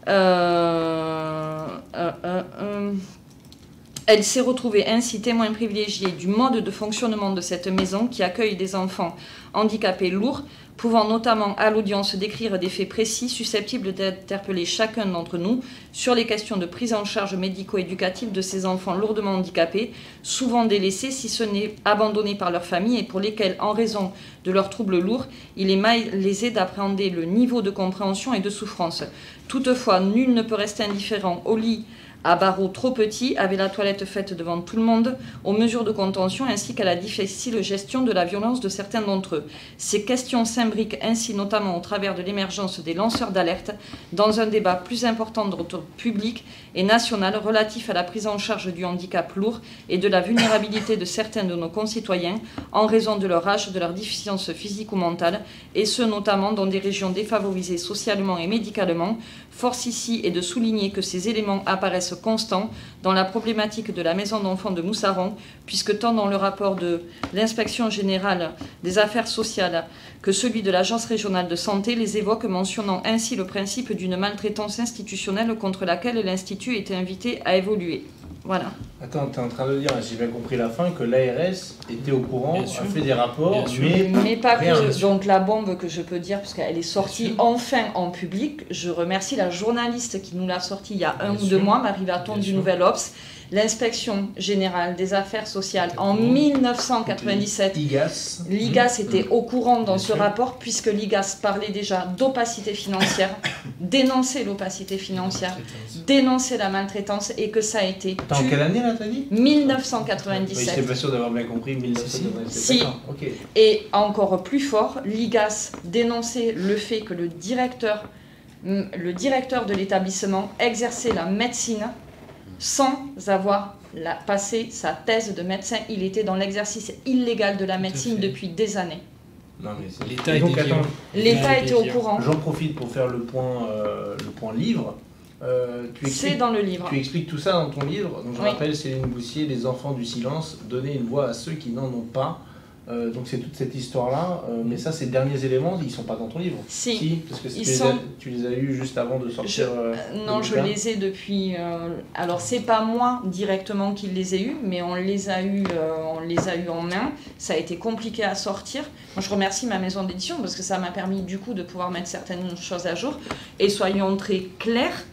elle s'est retrouvée ainsi témoin privilégié du mode de fonctionnement de cette maison qui accueille des enfants handicapés lourds, pouvant notamment à l'audience décrire des faits précis susceptibles d'interpeller chacun d'entre nous sur les questions de prise en charge médico-éducative de ces enfants lourdement handicapés, souvent délaissés si ce n'est abandonnés par leur famille et pour lesquels, en raison de leurs troubles lourds, il est malaisé d'appréhender le niveau de compréhension et de souffrance. Toutefois, nul ne peut rester indifférent au lit à barreaux trop petits, avec la toilette faite devant tout le monde, aux mesures de contention ainsi qu'à la difficile gestion de la violence de certains d'entre eux. Ces questions s'imbriquent ainsi notamment au travers de l'émergence des lanceurs d'alerte dans un débat plus important d'ordre public et national relatif à la prise en charge du handicap lourd et de la vulnérabilité de certains de nos concitoyens en raison de leur âge, de leur déficience physique ou mentale, et ce notamment dans des régions défavorisées socialement et médicalement. Force ici est de souligner que ces éléments apparaissent constants dans la problématique de la maison d'enfants de Moussaron, puisque tant dans le rapport de l'Inspection générale des affaires sociales que celui de l'Agence régionale de santé les évoque, mentionnant ainsi le principe d'une maltraitance institutionnelle contre laquelle l'Institut était invité à évoluer. Voilà. Attends, tu es en train de dire, si j'ai bien compris la fin, que l'ARS était au courant, a fait des rapports, mais pas rien. que. Donc la bombe que je peux dire, parce qu'elle est sortie enfin en public, je remercie la journaliste qui nous l'a sortie il y a un ou 2 mois, Marie Vaton du Nouvel Obs. L'Inspection générale des affaires sociales en 1997, l'IGAS était au courant dans ce rapport, puisque l'IGAS parlait déjà d'opacité financière, dénonçait l'opacité financière, dénonçait la maltraitance, et que ça a été... Attends, quelle année là t'as dit 1997. Je n'étais pas sûr d'avoir bien compris, 1997. Si. Okay. Et encore plus fort, l'IGAS dénonçait le fait que le directeur de l'établissement exerçait la médecine sans avoir passé sa thèse de médecin. Il était dans l'exercice illégal de la médecine depuis des années. Non, mais l'État était au courant. J'en profite pour faire le point livre. C'est dans le livre. Tu expliques tout ça dans ton livre. Donc je rappelle, Céline Boussier, Les enfants du silence, donner une voix à ceux qui n'en ont pas. Donc c'est toute cette histoire-là, mais ça, ces derniers éléments, ils ne sont pas dans ton livre. Si, parce que tu les as eus juste avant de sortir. Non, je les ai depuis. Alors c'est pas moi directement qui les ai eus, mais on les a eus en main. Ça a été compliqué à sortir. Moi, je remercie ma maison d'édition parce que ça m'a permis du coup de pouvoir mettre certaines choses à jour. Et soyons très clairs.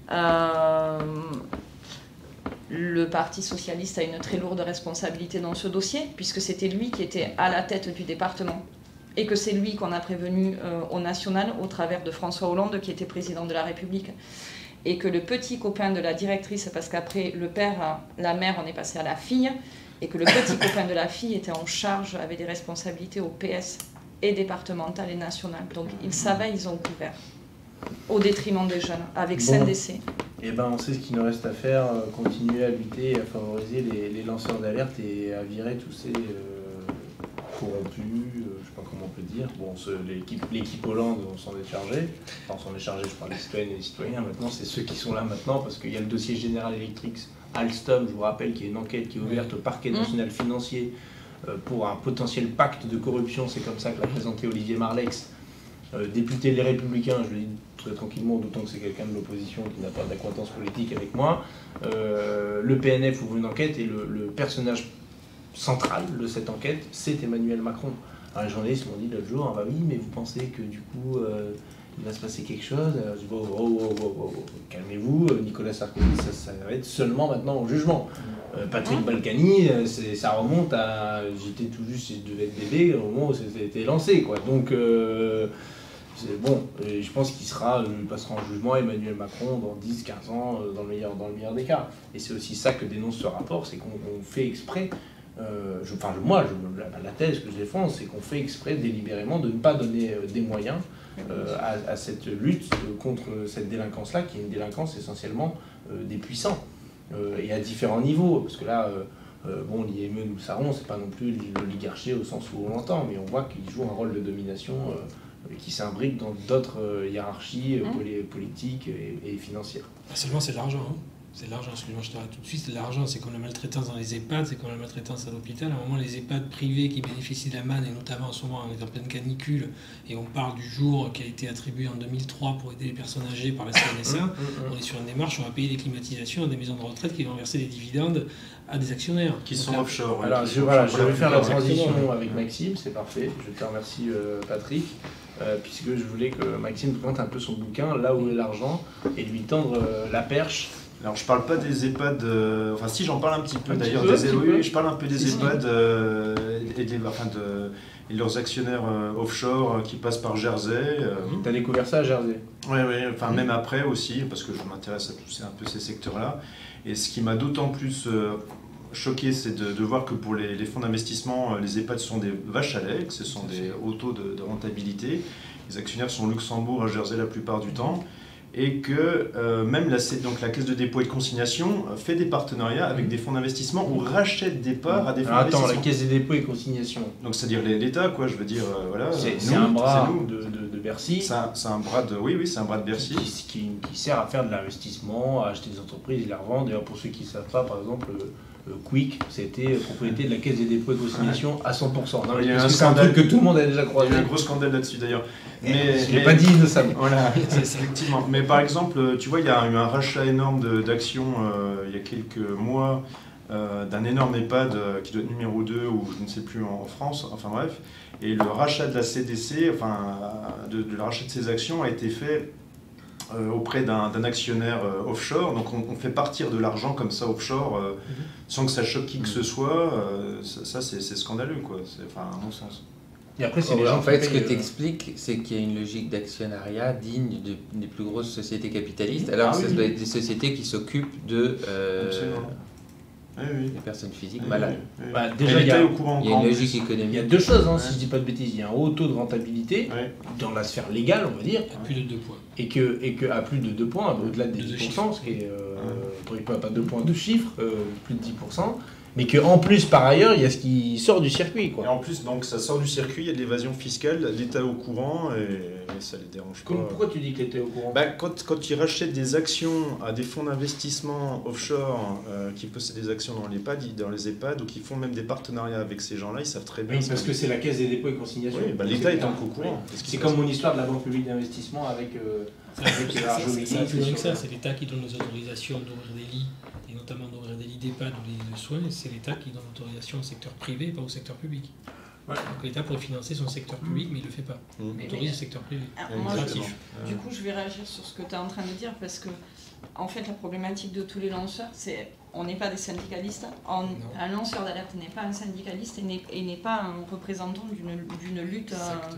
Le Parti socialiste a une très lourde responsabilité dans ce dossier, puisque c'était lui qui était à la tête du département. Et que c'est lui qu'on a prévenu au national, au travers de François Hollande, qui était président de la République. Et que le petit copain de la directrice, parce qu'après le père, la mère, on est passé à la fille, et que le petit copain de la fille était en charge, avait des responsabilités au PS, et départementales et nationales. Donc ils savaient, ils ont couvert. Au détriment des jeunes, avec 5 décès. Eh ben, on sait ce qu'il nous reste à faire, continuer à lutter, à favoriser les lanceurs d'alerte et à virer tous ces corrompus, je ne sais pas comment on peut dire. Bon, l'équipe Hollande, on s'en est chargé. Enfin, on s'en est chargé, je parle des citoyennes et des citoyens. Maintenant, c'est ceux qui sont là maintenant, parce qu'il y a le dossier General Electric, Alstom, je vous rappelle, qui est une enquête qui est ouverte au parquet national financier pour un potentiel pacte de corruption. C'est comme ça que l'a présenté Olivier Marleix, député Les Républicains, je le dis très tranquillement, d'autant que c'est quelqu'un de l'opposition qui n'a pas d'acquaintance politique avec moi. Le PNF ouvre une enquête et le personnage central de cette enquête, c'est Emmanuel Macron. Alors, les journalistes m'ont dit l'autre jour, ah bah oui, mais vous pensez que du coup, il va se passer quelque chose? Alors, je dis, calmez-vous, Nicolas Sarkozy, ça va être seulement maintenant au jugement. Patrick Balkany, ça remonte à... J'étais tout juste, je devais être bébé au moment où ça a été lancé, quoi. Donc, bon, je pense qu'il passera en jugement Emmanuel Macron dans 10-15 ans, dans le meilleur des cas. Et c'est aussi ça que dénonce ce rapport, c'est qu'on fait exprès, la thèse que je défends, c'est qu'on fait exprès délibérément de ne pas donner des moyens à cette lutte contre cette délinquance-là, qui est une délinquance essentiellement des puissants. Et à différents niveaux, parce que là, l'IME Moussaron, c'est pas non plus l'oligarché au sens où on l'entend, mais on voit qu'il joue un rôle de domination qui s'imbriquent dans d'autres hiérarchies politiques et financières. Seulement, c'est de l'argent. Hein. C'est de l'argent, excuse-moi, je t'arrête tout de suite. C'est de l'argent, c'est comme la maltraitance dans les EHPAD, c'est comme la maltraitance à l'hôpital. À un moment, les EHPAD privés qui bénéficient de la manne, et notamment en ce moment, on est en pleine canicule, et on parle du jour qui a été attribué en 2003 pour aider les personnes âgées par la CNSA. On est sur une démarche, on va payer des climatisations à des maisons de retraite qui vont verser des dividendes à des actionnaires. Qui sont offshore. Alors, je vais faire la transition avec Maxime, c'est parfait. Je te remercie, Patrick. Puisque je voulais que Maxime présente un peu son bouquin, Là où est l'argent, et lui tendre la perche. Alors je parle pas des EHPAD, enfin si j'en parle un petit peu d'ailleurs, oui, je parle un peu des EHPAD et de leurs actionnaires offshore qui passent par Jersey. Tu as découvert ça à Jersey? Oui, enfin même après aussi, parce que je m'intéresse à tous un peu ces secteurs-là. Et ce qui m'a d'autant plus choqué, c'est de voir que pour les fonds d'investissement, les EHPAD sont des vaches à lait, que ce sont des hauts taux de rentabilité. Les actionnaires sont au Luxembourg, à Jersey la plupart du temps. Et que même la Caisse de dépôt et de consignation fait des partenariats avec des fonds d'investissement ou rachète des parts à des fonds d'investissement. Attends, la Caisse de dépôt et consignation. Donc c'est-à-dire l'État, quoi, je veux dire, voilà. C'est un bras de Bercy. C'est un bras de, oui, c'est un bras de Bercy. Qui sert à faire de l'investissement, à acheter des entreprises et les revendre. D'ailleurs, pour ceux qui ne savent pas, par exemple, Quick, c'était propriété de la Caisse des dépôts et consignation à 100%. Non, il y a un scandale, un truc que tout le monde a déjà croisé. Il y a eu un gros scandale là-dessus d'ailleurs. Je l'ai pas dit innocemment. Voilà, effectivement. Mais par exemple, tu vois, il y a eu un rachat énorme d'actions il y a quelques mois d'un énorme EHPAD qui doit être numéro 2 ou je ne sais plus en France, enfin bref. Et le rachat de la CDC, enfin le rachat de ces actions a été fait auprès d'un actionnaire offshore. Donc on fait partir de l'argent comme ça offshore sans que ça choque qui que ce soit. Ça c'est scandaleux, quoi. Enfin, à mon sens. Et après, c'est les gens en fait, qui ce que payent, tu expliques, c'est qu'il y a une logique d'actionnariat digne des plus grosses sociétés capitalistes, alors que ça doit être des sociétés qui s'occupent de des personnes physiques malades. Bah, déjà, il y a une logique économique. Il y a deux choses, hein, si je dis pas de bêtises. Il y a un haut taux de rentabilité dans la sphère légale, on va dire. À plus de 2 points. Et que à plus de 2 points, au-delà des 10%, ce qui est pas 2 points de chiffres, plus de 10%. Mais qu'en plus, par ailleurs, il y a ce qui sort du circuit, quoi. Et en plus, donc, ça sort du circuit, il y a de l'évasion fiscale, l'État est au courant et ça ne les dérange pas. Pourquoi tu dis que l'État est au courant? Quand ils rachètent des actions à des fonds d'investissement offshore qui possèdent des actions dans les EHPAD ou qui font même des partenariats avec ces gens-là, ils savent très bien. Oui, parce que c'est la Caisse des dépôts et consignations. Oui, l'État est donc au courant. C'est comme mon histoire de la Banque publique d'investissement avec C'est l'État qui donne les autorisations d'ouvrir des lits, et notamment d'ouvrir des lits d'EHPAD ou des lits de soins, et c'est l'État qui donne l'autorisation au secteur privé et pas au secteur public. Ouais. Donc l'État pourrait financer son secteur public, mais il ne le fait pas. Il autorise le secteur privé. Du coup, je vais réagir sur ce que tu es en train de dire, parce que en fait, la problématique de tous les lanceurs, c'est on n'est pas des syndicalistes. Un lanceur d'alerte n'est pas un syndicaliste et n'est pas un représentant d'une lutte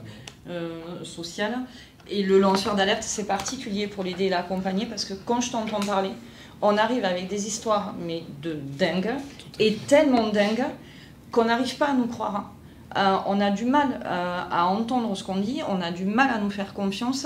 sociale. Et le lanceur d'alerte, c'est particulier pour l'aider et l'accompagner, parce que quand je t'entends parler, on arrive avec des histoires mais de dingue, et tellement dingue qu'on n'arrive pas à nous croire. On a du mal à entendre ce qu'on dit, on a du mal à nous faire confiance.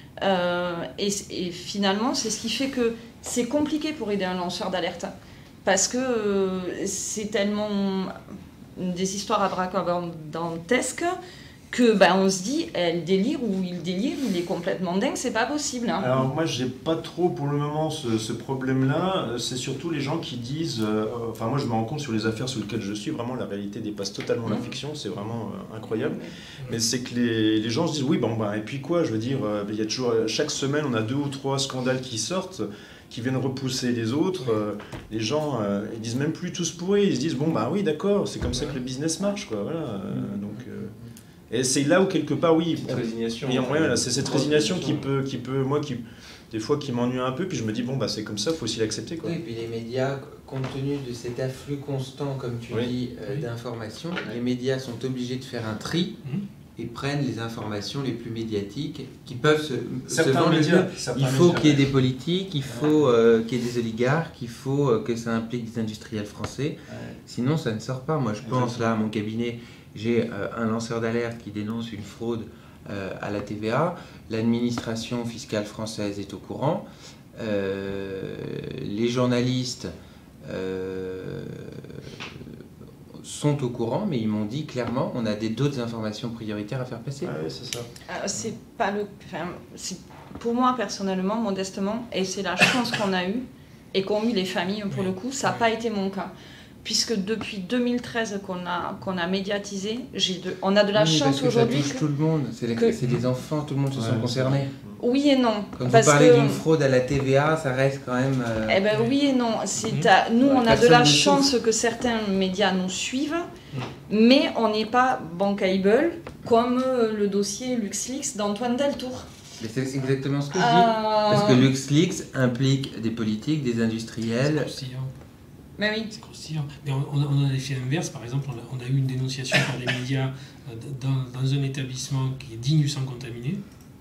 Et finalement, c'est ce qui fait que c'est compliqué pour aider un lanceur d'alerte. Parce que c'est tellement des histoires abracadabrantesques que on se dit, elle délire ou il délire, il est complètement dingue, c'est pas possible. Hein. Alors moi, j'ai pas trop pour le moment ce problème-là. C'est surtout les gens qui disent, enfin moi je me rends compte sur les affaires sur lesquelles je suis, vraiment la réalité dépasse totalement la fiction, c'est vraiment incroyable. Mais c'est que les gens se disent, oui, et puis quoi, je veux dire, il y a toujours, chaque semaine on a 2 ou 3 scandales qui sortent, qui viennent repousser les autres. Les gens, ils disent même plus tous pourris, ils se disent, oui d'accord, c'est comme ça que le business marche, quoi, voilà. Donc... Et c'est là où quelque part, oui, c'est cette résignation qui peut moi, des fois, qui m'ennuie un peu, puis je me dis, c'est comme ça, il faut aussi l'accepter, quoi. Oui, et puis les médias, compte tenu de cet afflux constant, comme tu dis, d'informations, les médias sont obligés de faire un tri et prennent les informations les plus médiatiques qui peuvent se vendre le mieux. Il faut qu'il y ait des politiques, il faut qu'il y ait des oligarques, il faut que ça implique des industriels français, sinon ça ne sort pas. Moi je pense là à mon cabinet, j'ai un lanceur d'alerte qui dénonce une fraude à la TVA, l'administration fiscale française est au courant, les journalistes sont au courant, mais ils m'ont dit clairement, on a d'autres informations prioritaires à faire passer. Ah ouais, c'est ça. C'est pas pour moi personnellement, modestement, et c'est la chance qu'on a eue et qu'ont eu les familles pour le coup, ça n'a pas été mon cas. Puisque depuis 2013 qu'on a médiatisé, on a de la chance aujourd'hui. Ça touche tout le monde, c'est des enfants, tout le monde se sent concerné. Oui et non. Quand vous parlez d'une fraude à la TVA, ça reste quand même... Eh ben oui et non. Nous, on a de la chance que certains médias nous suivent, mais on n'est pas bankable comme le dossier LuxLeaks d'Antoine Deltour. Mais c'est exactement ce que je dis. Parce que LuxLeaks implique des politiques, des industriels... Mais oui. C'est croustillant. Mais on a l'effet inverse. Par exemple, on a eu une dénonciation par les médias dans un établissement qui est digne du sang contaminé.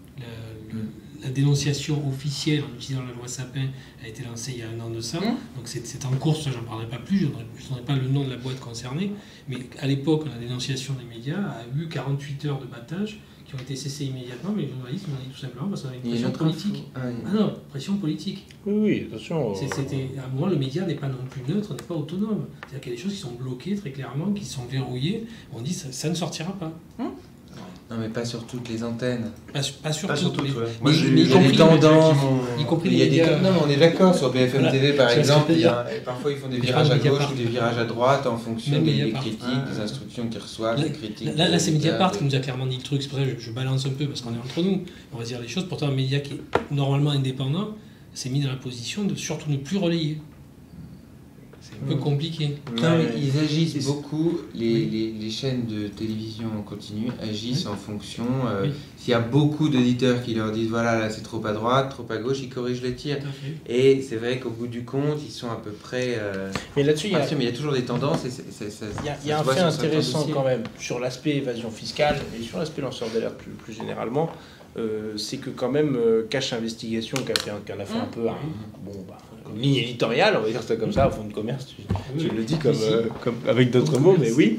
La dénonciation officielle en utilisant la loi Sapin a été lancée il y a un an de ça. Donc c'est en cours, ça j'en parlerai pas plus, je ne donnerai pas le nom de la boîte concernée. Mais à l'époque, la dénonciation des médias a eu 48 heures de battage qui ont été cessées immédiatement, mais les journalistes m'ont dit tout simplement parce qu'on avait une pression politique. Ah non, pression politique. Oui, attention. À un moment, le média n'est pas non plus neutre, n'est pas autonome. C'est-à-dire qu'il y a des choses qui sont bloquées très clairement, qui sont verrouillées. On dit ça ne sortira pas. Non, mais pas sur toutes les antennes. Pas sur toutes. Ouais. Moi, j'ai des tendances. Y compris il y a les médias. Non, mais on est d'accord. Sur BFM TV, par exemple, parfois ils font des virages à gauche ou des virages à droite en fonction des critiques, des instructions qu'ils reçoivent, des critiques. Là, c'est Mediapart qui nous a clairement dit le truc. C'est pour ça que je balance un peu parce qu'on est entre nous. On va dire les choses. Pourtant, un média qui est normalement indépendant s'est mis dans la position de surtout ne plus relayer. C'est un peu compliqué. Non, mais ils agissent beaucoup, les chaînes de télévision en continu agissent en fonction. S'il y a beaucoup d'auditeurs qui leur disent voilà, là c'est trop à droite, trop à gauche, ils corrigent le tir. Et c'est vrai qu'au bout du compte, ils sont à peu près. Mais là-dessus, il y a toujours des tendances. Il y a un fait intéressant quand même sur l'aspect évasion fiscale et sur l'aspect lanceur d'alerte plus généralement. C'est que quand même Cash Investigation qui en a fait un peu une ligne éditoriale, on va dire ça comme ça, au fond de commerce, tu le dis comme avec d'autres mots, mais oui.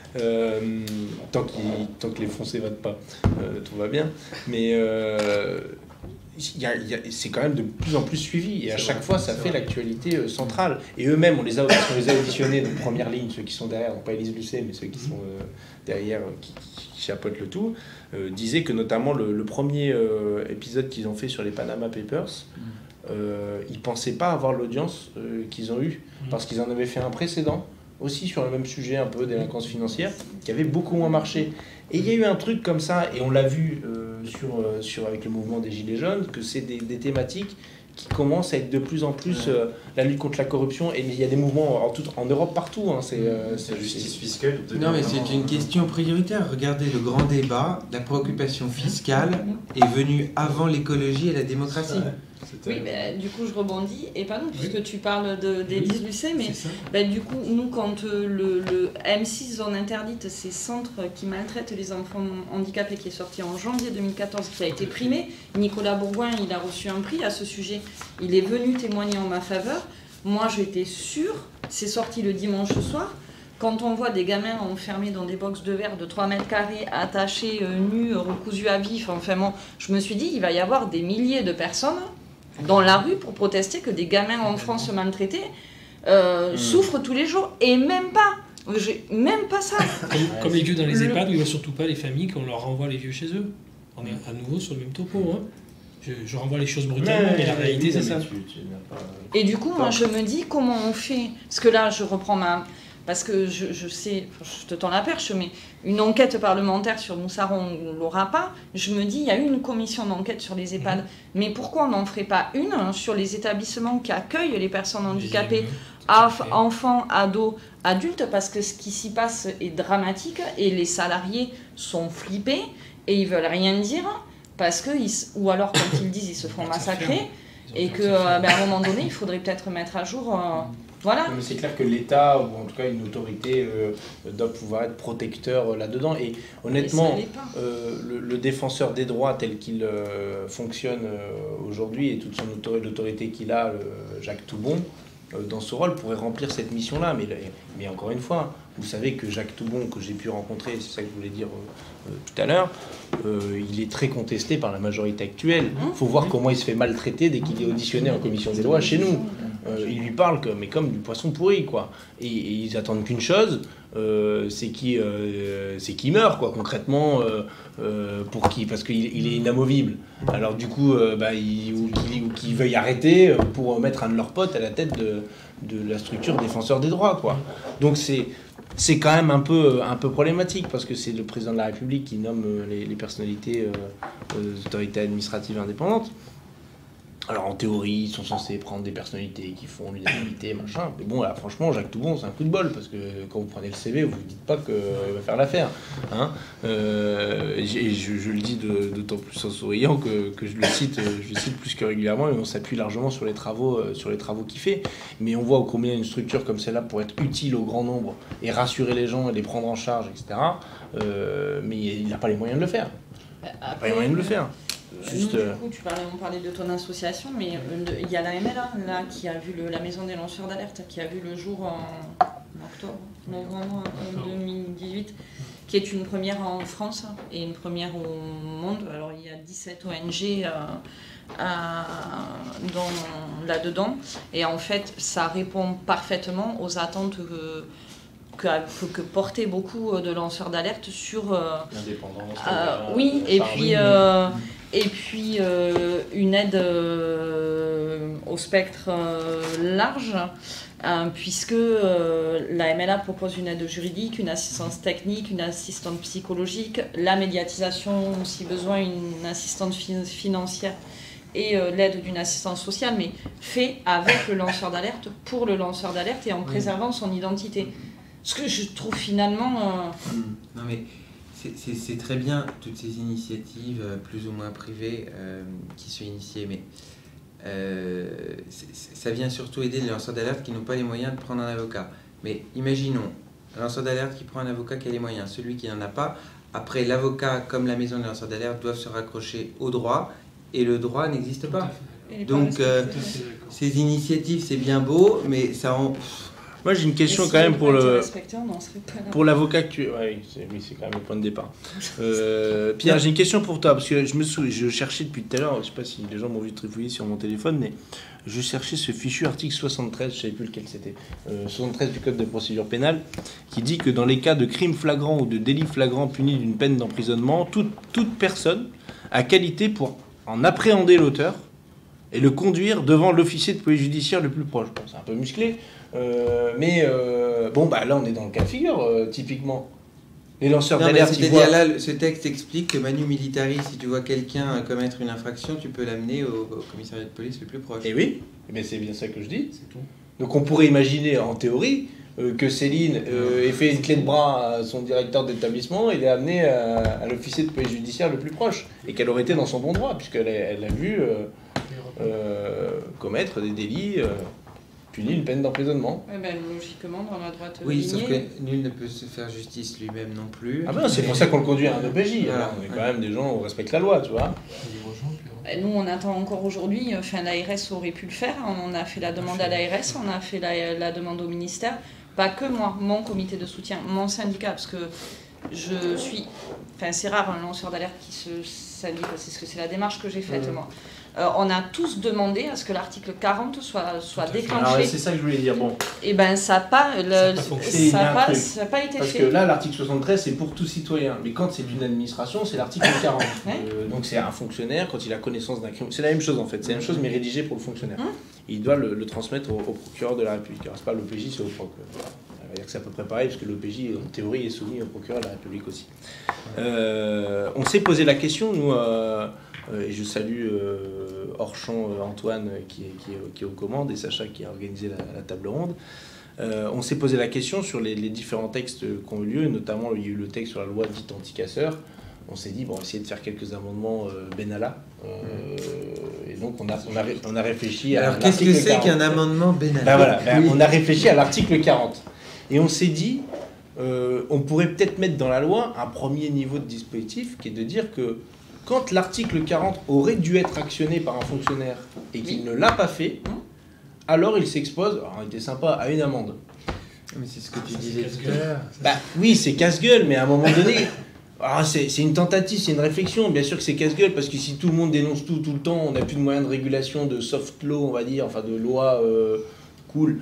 Tant que les Français votent pas, tout va bien. Mais c'est quand même de plus en plus suivi, et à chaque fois ça fait l'actualité centrale. Et eux-mêmes, on les a auditionnés de première ligne, ceux qui sont derrière, non pas Élise Lucet, mais ceux qui sont derrière, qui chapeautent le tout, disaient que notamment le premier épisode qu'ils ont fait sur les Panama Papers, ils pensaient pas avoir l'audience qu'ils ont eue, parce qu'ils en avaient fait un précédent, aussi sur le même sujet, un peu délinquance financière, qui avait beaucoup moins marché. Et il y a eu un truc comme ça, et on l'a vu avec le mouvement des Gilets jaunes, que c'est des thématiques qui commencent à être de plus en plus la lutte contre la corruption. Et il y a des mouvements en Europe partout. C'est la justice fiscale. Non, mais c'est une question prioritaire. Regardez le grand débat. La préoccupation fiscale est venue avant l'écologie et la démocratie. Oui, mais du coup je rebondis, et pardon, puisque tu parles d'Élise Lucet, mais du coup, nous, quand le M6 Zone Interdite, ces centres qui maltraitent les enfants handicapés, qui est sorti en janvier 2014, qui a été primé, Nicolas Bourgoin, il a reçu un prix à ce sujet, il est venu témoigner en ma faveur. Moi, j'étais sûre, c'est sorti le dimanche soir. Quand on voit des gamins enfermés dans des boxes de verre de 3 mètres carrés, attachés, nus, recousus à vif, enfin bon, je me suis dit, il va y avoir des milliers de personnes dans la rue pour protester que des gamins en France maltraités souffrent tous les jours. Et même pas ça. Comme les vieux dans les EHPAD, où il ne va surtout pas les familles qu'on leur renvoie les vieux chez eux. On est à nouveau sur le même topo. Je renvoie les choses brutalement, mais la réalité c'est ça. Et du coup, moi je me dis comment on fait. Parce que là, je reprends parce que je sais, je te tends la perche, mais une enquête parlementaire sur Moussara, on ne l'aura pas. Je me dis, il y a eu une commission d'enquête sur les EHPAD, mais pourquoi on n'en ferait pas une sur les établissements qui accueillent les personnes handicapées, enfants, ados, adultes, parce que ce qui s'y passe est dramatique et les salariés sont flippés et ils veulent rien dire, parce que ou alors quand ils disent, ils se font massacrer, et qu'à un moment donné, il faudrait peut-être mettre à jour... Voilà. Mais c'est clair que l'État, ou en tout cas une autorité, doit pouvoir être protecteur là-dedans. Et honnêtement, le défenseur des droits tel qu'il fonctionne aujourd'hui, et toute l'autorité qu'il a, Jacques Toubon, dans ce rôle, pourrait remplir cette mission-là. Mais encore une fois, vous savez que Jacques Toubon, que j'ai pu rencontrer, c'est ça que je voulais dire tout à l'heure, il est très contesté par la majorité actuelle. Il faut voir comment il se fait maltraiter dès qu'il est auditionné en commission des lois chez nous. Ils lui parlent comme du poisson pourri, quoi. Et ils attendent qu'une chose, c'est qui meurt, quoi, concrètement, parce qu'il est inamovible. Alors du coup, ou qu'ils veuillent arrêter pour mettre un de leurs potes à la tête de la structure défenseur des droits, quoi. Donc c'est quand même un peu problématique, parce que c'est le président de la République qui nomme les personnalités aux autorités administratives indépendantes. Alors en théorie, ils sont censés prendre des personnalités qui font l'unanimité, machin. Mais bon, là, franchement, Jacques Toubon, c'est un coup de bol, parce que quand vous prenez le CV, vous ne dites pas qu'il va faire l'affaire. Hein, et je le dis d'autant plus en souriant que je le cite plus que régulièrement, et on s'appuie largement sur les travaux qu'il fait. Mais on voit combien une structure comme celle-là pourrait être utile au grand nombre et rassurer les gens et les prendre en charge, etc. Mais il n'a pas les moyens de le faire. Il n'a pas les moyens de le faire. Juste... Nous, du coup, on parlait de ton association, mais il y a la MLA là, qui a vu la Maison des lanceurs d'alerte, qui a vu le jour en novembre 2018, qui est une première en France et une première au monde. Alors il y a 17 ONG là-dedans, et en fait ça répond parfaitement aux attentes que portaient beaucoup de lanceurs d'alerte sur l'indépendance. Oui, et puis une aide au spectre large, puisque la MLA propose une aide juridique, une assistance technique, une assistance psychologique, la médiatisation, si besoin, une assistance financière et l'aide d'une assistance sociale, mais fait avec le lanceur d'alerte, pour le lanceur d'alerte et en préservant son identité. Ce que je trouve finalement... Non mais c'est très bien toutes ces initiatives plus ou moins privées qui sont initiées, mais ça vient surtout aider les lanceurs d'alerte qui n'ont pas les moyens de prendre un avocat. Mais imaginons un lanceur d'alerte qui prend un avocat qui a les moyens, celui qui n'en a pas. Après, l'avocat comme la maison des lanceurs d'alerte doivent se raccrocher au droit, et le droit n'existe pas. Donc ces initiatives, c'est bien beau, mais ça en... Moi j'ai une question quand même pour l'avocat que tu es. Ouais, c'est quand même le point de départ. Pierre, j'ai une question pour toi, parce que je cherchais depuis tout à l'heure, je ne sais pas si les gens m'ont vu trifouiller sur mon téléphone, mais je cherchais ce fichu article 73, je ne savais plus lequel c'était, 73 du Code de procédure pénale, qui dit que dans les cas de crimes flagrants ou de délits flagrants punis d'une peine d'emprisonnement, toute personne a qualité pour en appréhender l'auteur et le conduire devant l'officier de police judiciaire le plus proche. Bon, c'est un peu musclé. Bon, bah là, on est dans le cas de figure, typiquement. Les lanceurs d'alerte, c'est-à-dire là, ce texte explique que manu militari, si tu vois quelqu'un commettre une infraction, tu peux l'amener au commissariat de police le plus proche. Et oui, mais c'est bien ça que je dis. C'est tout. Donc on pourrait imaginer, en théorie, que Céline ait fait une clé de bras à son directeur d'établissement et l'ait amené à l'officier de police judiciaire le plus proche, et qu'elle aurait été dans son bon droit, puisqu'elle l'a vu commettre des délits... puni une peine d'emprisonnement. Ouais, ben, logiquement, dans la droite lignée. Oui, sauf que nul ne peut se faire justice lui-même non plus. Ah ben, c'est pour ça qu'on le conduit à un OPJ. Voilà. On est quand même des gens, on respecte la loi, tu vois. Nous, on attend encore aujourd'hui, l'ARS aurait pu le faire, on a fait la demande à l'ARS, on a fait la demande au ministère. Pas que moi, mon comité de soutien, mon syndicat, parce que je suis... Enfin, c'est rare un lanceur d'alerte qui se syndique, c'est la démarche que j'ai faite, moi. On a tous demandé à ce que l'article 40 soit déclenché. Alors, c'est ça que je voulais dire. Bon. Et ben ça n'a pas été parce fait. Que là, l'article 73, c'est pour tout citoyen. Mais quand c'est une administration, c'est l'article 40. Donc c'est un fonctionnaire, quand il a connaissance d'un crime. C'est la même chose en fait. C'est la même chose, mais rédigé pour le fonctionnaire. Il doit le transmettre au procureur de la République. Alors c'est pas l'OPJ, c'est au procureur. On va dire que c'est à peu près pareil, parce que l'OPJ, en théorie, est soumis au procureur de la République aussi. On s'est posé la question, nous... et je salue Orchamp Antoine qui est aux commandes, et Sacha qui a organisé la table ronde. On s'est posé la question sur les différents textes qui ont eu lieu, notamment il y a eu le texte sur la loi dite anti-casseurs. On s'est dit, bon, on va essayer de faire quelques amendements Benalla. Et donc on a réfléchi à l'article 40. Alors qu'est-ce que c'est qu'un amendement Benalla? On a réfléchi à l'article 40. Et on s'est dit, on pourrait peut-être mettre dans la loi un premier niveau de dispositif, qui est de dire que quand l'article 40 aurait dû être actionné par un fonctionnaire et qu'il ne l'a pas fait, alors il s'expose, alors on était sympa, à une amende. Mais c'est ce que tu disais tout à l'heure. Oui, c'est casse-gueule, mais à un moment donné, c'est une tentative, c'est une réflexion. Bien sûr que c'est casse-gueule, parce que si tout le monde dénonce tout le temps, on n'a plus de moyens de régulation, de soft law, on va dire, enfin de loi cool,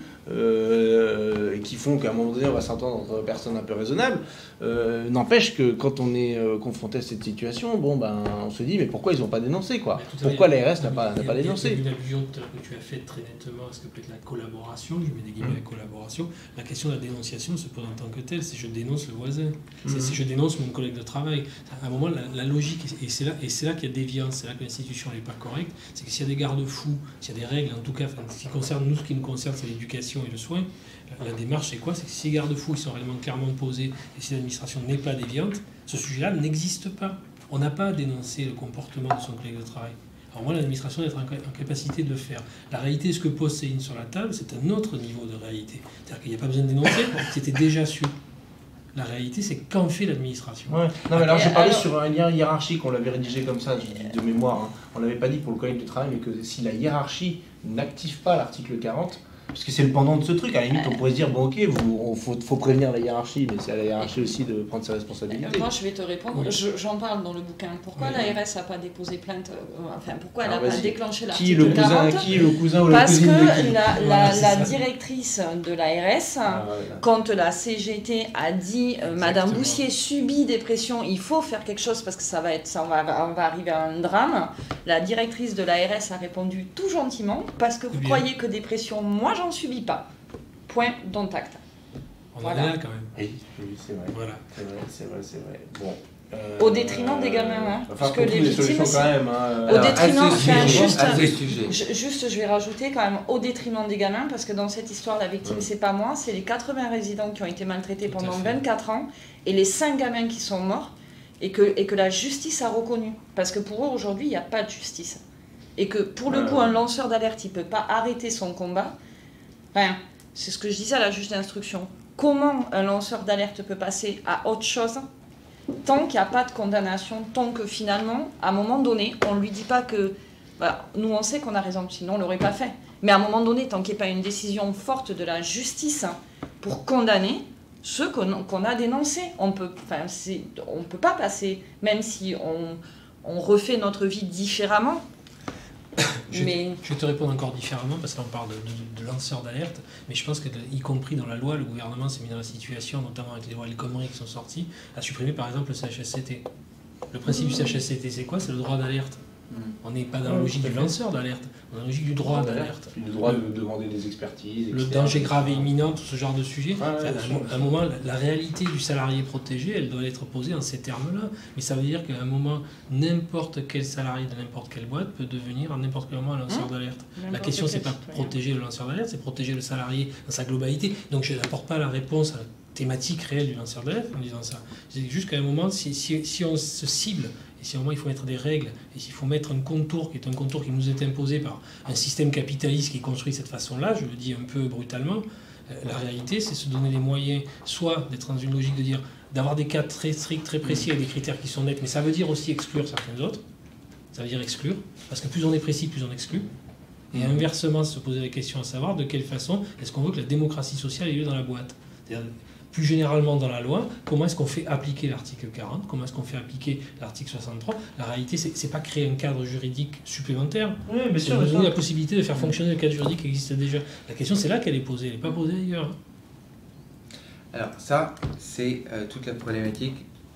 et qui font qu'à un moment donné, on va s'entendre entre personnes un peu raisonnables. N'empêche que quand on est confronté à cette situation, bon, ben, on se dit, mais pourquoi ils n'ont pas dénoncé, quoi? Pourquoi l'ARS n'a pas dénoncé? Il y a une allusion que tu as faite très nettement à ce que peut être la collaboration, je mets des guillemets à collaboration. La question de la dénonciation se pose en tant que telle, c'est je dénonce le voisin, c'est si je dénonce mon collègue de travail. À un moment, la logique, et c'est là qu'il y a déviance, c'est là que l'institution n'est pas correcte, c'est que s'il y a des garde-fous, s'il y a des règles, en tout cas, ce qui nous concerne, c'est l'éducation et le soin. La démarche, c'est quoi? C'est que si les garde-fous sont réellement clairement posés et si l'administration n'est pas déviante, ce sujet-là n'existe pas. On n'a pas à dénoncer le comportement de son collègue de travail. Alors moi, l'administration doit être en capacité de le faire. La réalité, ce que pose Céline sur la table, c'est un autre niveau de réalité. C'est-à-dire qu'il n'y a pas besoin de dénoncer, c'était déjà su. La réalité, c'est qu'en fait l'administration. Ouais. Non, mais alors j'ai parlé sur un lien hiérarchique, on l'avait rédigé comme ça, de mémoire. Hein. On l'avait pas dit pour le collègue de travail, mais que si la hiérarchie n'active pas l'article 40, parce que c'est le pendant de ce truc, à la limite on pourrait se dire, bon ok, faut prévenir la hiérarchie, mais c'est à la hiérarchie aussi de prendre ses responsabilités. Moi je vais te répondre, j'en parle dans le bouquin. Pourquoi l'ARS n'a pas déposé plainte, enfin pourquoi elle n'a pas déclenché l'article 40? Qui le cousin ou la Parce cousine que la directrice de l'ARS, quand la CGT a dit Madame Boussier subit des pressions, il faut faire quelque chose parce que on va arriver à un drame, la directrice de l'ARS a répondu tout gentiment, parce que vous croyez que des pressions, moi j'en subis pas. Point, dont acte. On en est là quand même. Oui, c'est vrai. Voilà. C'est vrai. Bon. Au détriment des gamins, hein, enfin, parce que les victimes, quand même, au détriment, juste, je vais rajouter quand même au détriment des gamins, parce que dans cette histoire, la victime, c'est pas moi, c'est les 80 résidents qui ont été maltraités pendant 24 ans, et les 5 gamins qui sont morts, et que la justice a reconnu. Parce que pour eux, aujourd'hui, il n'y a pas de justice. Et que pour le coup, un lanceur d'alerte, il ne peut pas arrêter son combat. Enfin, c'est ce que je disais à la juge d'instruction. Comment un lanceur d'alerte peut passer à autre chose tant qu'il n'y a pas de condamnation, tant que finalement, à un moment donné, on ne lui dit pas que... Bah, nous, on sait qu'on a raison, sinon on ne l'aurait pas fait. Mais à un moment donné, tant qu'il n'y a pas une décision forte de la justice pour condamner ceux qu'on a dénoncés, on peut pas passer, même si on refait notre vie différemment. Je vais te répondre encore différemment, parce que là on parle de lanceurs d'alerte, mais je pense que, y compris dans la loi, le gouvernement s'est mis dans la situation, notamment avec les lois El Khomri qui sont sorties, à supprimer par exemple le CHSCT. Le principe du CHSCT, c'est quoi? C'est le droit d'alerte. On n'est pas dans la logique du lanceur d'alerte, on est dans la logique du droit d'alerte. Le droit de demander des expertises, le danger grave et imminent, tout ce genre de sujet. À un moment, la réalité du salarié protégé, elle doit être posée en ces termes-là. Mais ça veut dire qu'à un moment, n'importe quel salarié de n'importe quelle boîte peut devenir à n'importe quel moment un lanceur d'alerte. La question, c'est pas protéger le lanceur d'alerte, c'est protéger le salarié dans sa globalité. Donc je n'apporte pas la réponse à la thématique réelle du lanceur d'alerte en disant ça. C'est juste qu'à un moment, si on se cible, et si à un moment il faut mettre des règles, et s'il faut mettre un contour qui est un contour qui nous est imposé par un système capitaliste qui est construit de cette façon-là, je le dis un peu brutalement, la réalité c'est se donner les moyens, soit d'être dans une logique de dire, d'avoir des cas très stricts, très précis, avec des critères qui sont nets, mais ça veut dire aussi exclure certains autres, ça veut dire exclure, parce que plus on est précis, plus on exclut. Et inversement, se poser la question à savoir de quelle façon est-ce qu'on veut que la démocratie sociale ait lieu dans la boîte. C'est-à-dire, plus généralement dans la loi, comment est-ce qu'on fait appliquer l'article 40, comment est-ce qu'on fait appliquer l'article 63. La réalité, c'est pas créer un cadre juridique supplémentaire, c'est nous donner la possibilité de faire fonctionner le cadre juridique qui existe déjà. La question, c'est là qu'elle est posée, elle n'est pas posée ailleurs. Alors ça, c'est toute la problématique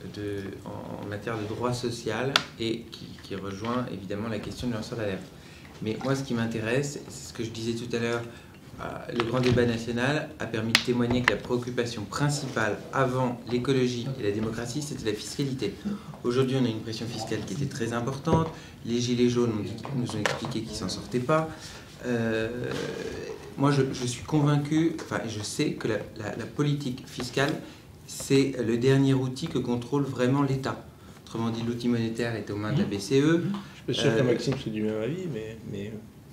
en matière de droit social et qui rejoint évidemment la question de lanceur d'alerte. Mais moi, ce qui m'intéresse, c'est ce que je disais tout à l'heure, le grand débat national a permis de témoigner que la préoccupation principale avant l'écologie et la démocratie, c'était la fiscalité. Aujourd'hui, on a une pression fiscale qui était très importante. Les gilets jaunes nous ont expliqué qu'ils ne s'en sortaient pas. Moi, je suis convaincu, enfin, je sais que la politique fiscale, c'est le dernier outil que contrôle vraiment l'État. Autrement dit, l'outil monétaire est aux mains de la BCE. Je suis sûr que Maxime c'est du même avis, mais...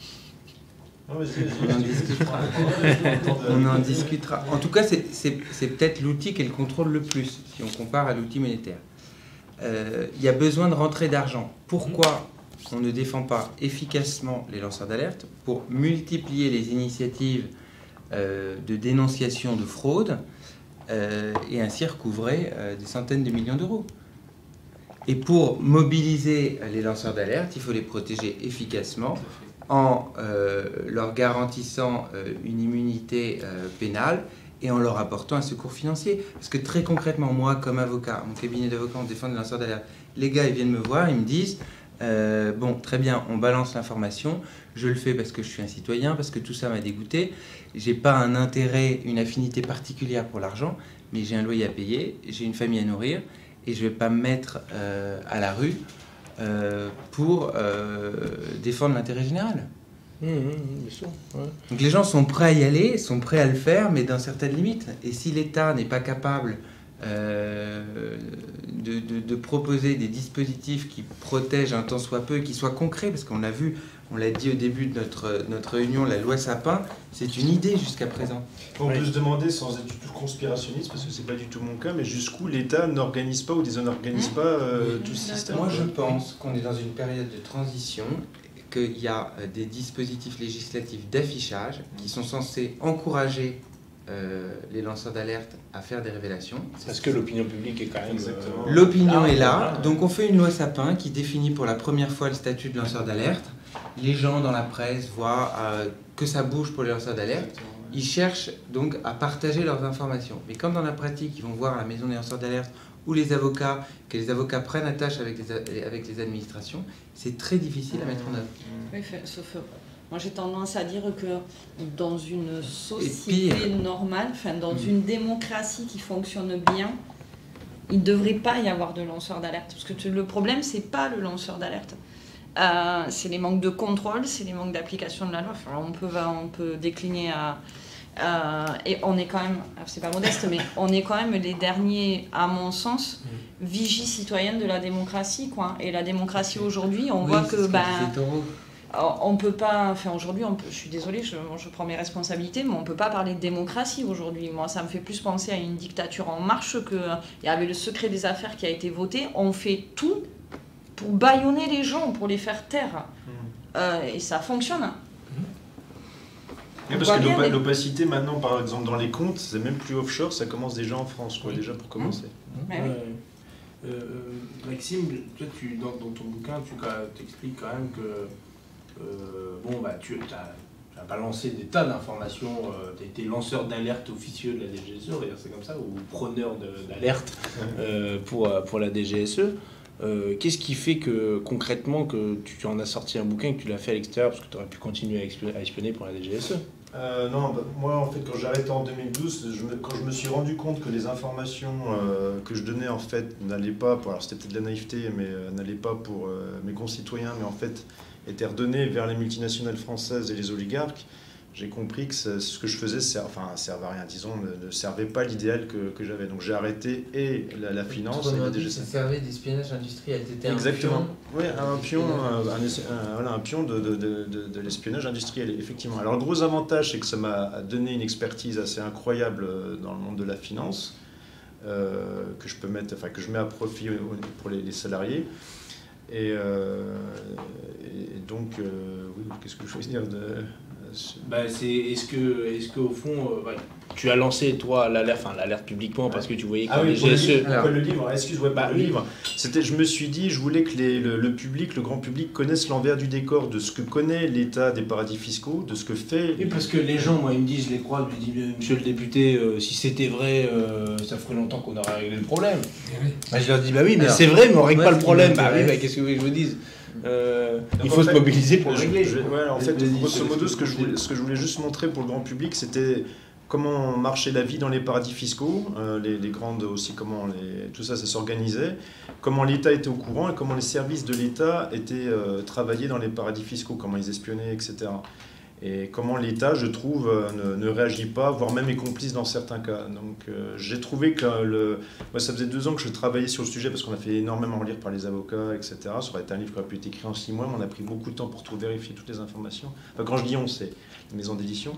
On en discutera. En tout cas, c'est peut-être l'outil qu'elle contrôle le plus, si on compare à l'outil monétaire. Il y a besoin de rentrée d'argent. Pourquoi on ne défend pas efficacement les lanceurs d'alerte? Pour multiplier les initiatives de dénonciation de fraude et ainsi recouvrer des centaines de millions d'euros. Et pour mobiliser les lanceurs d'alerte, il faut les protéger efficacement en leur garantissant une immunité pénale et en leur apportant un secours financier. Parce que très concrètement, moi, comme avocat, mon cabinet d'avocat, on défend les lanceurs d'alerte. Les gars, ils viennent me voir, ils me disent bon, très bien, on balance l'information, je le fais parce que je suis un citoyen, parce que tout ça m'a dégoûté, j'ai pas un intérêt, une affinité particulière pour l'argent, mais j'ai un loyer à payer, j'ai une famille à nourrir, et je vais pas me mettre à la rue pour défendre l'intérêt général. Bien sûr. Ouais. Donc les gens sont prêts à y aller, sont prêts à le faire, mais dans certaines limites. Et si l'État n'est pas capable de proposer des dispositifs qui protègent un tant soit peu, qui soient concrets, parce qu'on l'a vu, on l'a dit au début de notre réunion, la loi Sapin, c'est une idée jusqu'à présent. On peut se demander, sans être du tout conspirationniste, parce que c'est pas du tout mon cas, mais jusqu'où l'État n'organise pas ou désorganise pas tout ce système. Moi, je pense qu'on est dans une période de transition, qu'il y a des dispositifs législatifs d'affichage qui sont censés encourager les lanceurs d'alerte à faire des révélations. Parce que l'opinion publique est quand même... L'opinion est là, donc on fait une loi Sapin qui définit pour la première fois le statut de lanceur d'alerte. Les gens dans la presse voient que ça bouge pour les lanceurs d'alerte. Ils cherchent donc à partager leurs informations. Mais comme dans la pratique, ils vont voir à la maison des lanceurs d'alerte ou les avocats, que les avocats prennent attache avec les administrations, c'est très difficile à mettre en œuvre. Oui, sauf moi j'ai tendance à dire que dans une société normale, enfin dans une démocratie qui fonctionne bien, il ne devrait pas y avoir de lanceurs d'alerte. Parce que le problème, c'est pas le lanceur d'alerte. C'est les manques de contrôle, c'est les manques d'application de la loi. Enfin, on peut décliner et on est quand même, c'est pas modeste, mais on est quand même les derniers, à mon sens, vigies citoyennes de la démocratie, quoi. Et la démocratie aujourd'hui, on voit que on peut pas, enfin aujourd'hui, je suis désolée, je prends mes responsabilités, mais on peut pas parler de démocratie aujourd'hui. Moi, ça me fait plus penser à une dictature en marche que il y avait le secret des affaires qui a été voté. On fait tout pour bâillonner les gens, pour les faire taire, et ça fonctionne. Oui, parce que l'opacité maintenant, par exemple, dans les comptes, c'est même plus offshore, ça commence déjà en France, quoi, déjà pour commencer. Maxime, toi, dans ton bouquin, tu expliques quand même que tu n'as pas lancé des tas d'informations, tu as été lanceur d'alerte officieux de la DGSE, on va dire c'est comme ça, ou preneur d'alerte pour la DGSE. Qu'est-ce qui fait que concrètement que tu en as sorti un bouquin et que tu l'as fait à l'extérieur, parce que tu aurais pu continuer à espionner pour la DGSE? Non, moi en fait quand j'ai arrêté en 2012, quand je me suis rendu compte que les informations que je donnais en fait n'allaient pas, alors c'était peut-être de la naïveté, mais n'allaient pas pour mes concitoyens, mais en fait étaient redonnées vers les multinationales françaises et les oligarques, j'ai compris que ce que je faisais servait à rien, disons, ne servait pas l'idéal que j'avais. Donc j'ai arrêté et la finance et la DGSE. Ça servait d'espionnage industriel. Exactement. Oui, un pion de l'espionnage industriel, effectivement. Alors le gros avantage, c'est que ça m'a donné une expertise assez incroyable dans le monde de la finance, que je mets à profit pour les salariés. Et donc, oui, qu'est-ce que je veux dire est-ce que au fond, tu as lancé toi l'alerte publiquement parce que tu voyais que les GSE... le livre, excuse-moi, le livre. Je me suis dit, je voulais que le public, le grand public connaisse l'envers du décor de ce que connaît l'État des paradis fiscaux, de ce que fait... Oui, parce que les gens, moi, ils me disent, je les crois, je dis, monsieur le député, si c'était vrai, ça ferait longtemps qu'on aurait réglé le problème. Je leur dis, oui, mais c'est vrai, mais on règle pas le problème. Qu'est-ce que vous voulez que je vous dise? Il faut se mobiliser pour le régler. En fait, grosso modo, ce que je voulais juste montrer pour le grand public, c'était comment marchait la vie dans les paradis fiscaux, les grandes aussi, comment tout ça s'organisait, comment l'État était au courant et comment les services de l'État étaient travaillés dans les paradis fiscaux, comment ils espionnaient, etc. Et comment l'État, je trouve, ne réagit pas, voire même est complice dans certains cas. Donc j'ai trouvé que moi, ça faisait 2 ans que je travaillais sur le sujet parce qu'on a fait énormément relire par les avocats, etc. Ça aurait été un livre qui aurait pu être écrit en 6 mois, mais on a pris beaucoup de temps pour tout vérifier, toutes les informations. Enfin, quand je dis on, c'est la maison d'édition.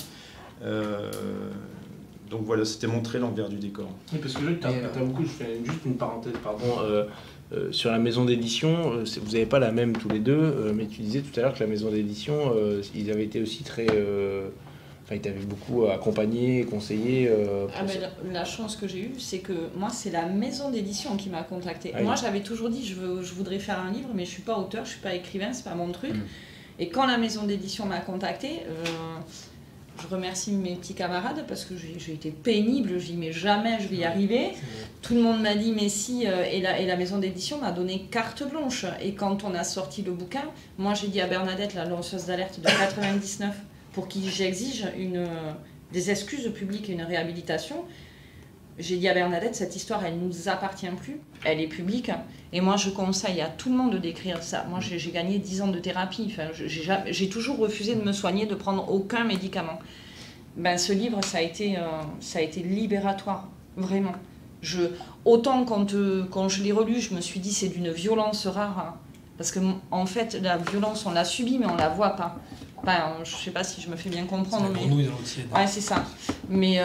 Donc voilà, c'était montrer l'envers du décor. Oui, parce que là, tu as beaucoup, je fais juste une parenthèse, pardon. Sur la maison d'édition, vous n'avez pas la même tous les deux, mais tu disais tout à l'heure que la maison d'édition, ils avaient été aussi très Enfin, il t'avait beaucoup accompagné, conseillé. La chance que j'ai eue, c'est que moi, c'est la maison d'édition qui m'a contactée. Ah oui. Moi, j'avais toujours dit, je voudrais faire un livre, mais je suis pas auteur, je suis pas écrivain, c'est pas mon truc. Et quand la maison d'édition m'a contactée, je remercie mes petits camarades parce que j'ai été pénible, je dis mais jamais je vais y arriver. Tout le monde m'a dit mais si, et la maison d'édition m'a donné carte blanche. Et quand on a sorti le bouquin, moi j'ai dit à Bernadette, la lanceuse d'alerte de 99, pour qui j'exige des excuses publiques et une réhabilitation. J'ai dit à Bernadette, cette histoire, elle ne nous appartient plus, elle est publique, et moi je conseille à tout le monde d'écrire ça. Moi j'ai gagné 10 ans de thérapie, enfin, j'ai toujours refusé de me soigner, de prendre aucun médicament. Ben, ce livre, ça a été libératoire, vraiment. Autant quand je l'ai relu, je me suis dit c'est d'une violence rare, hein, parce que en fait la violence on l'a subie mais on la voit pas. Enfin, je sais pas si je me fais bien comprendre. C'est la grenouille dans l'eau tiède. Ouais, c'est ça. Mais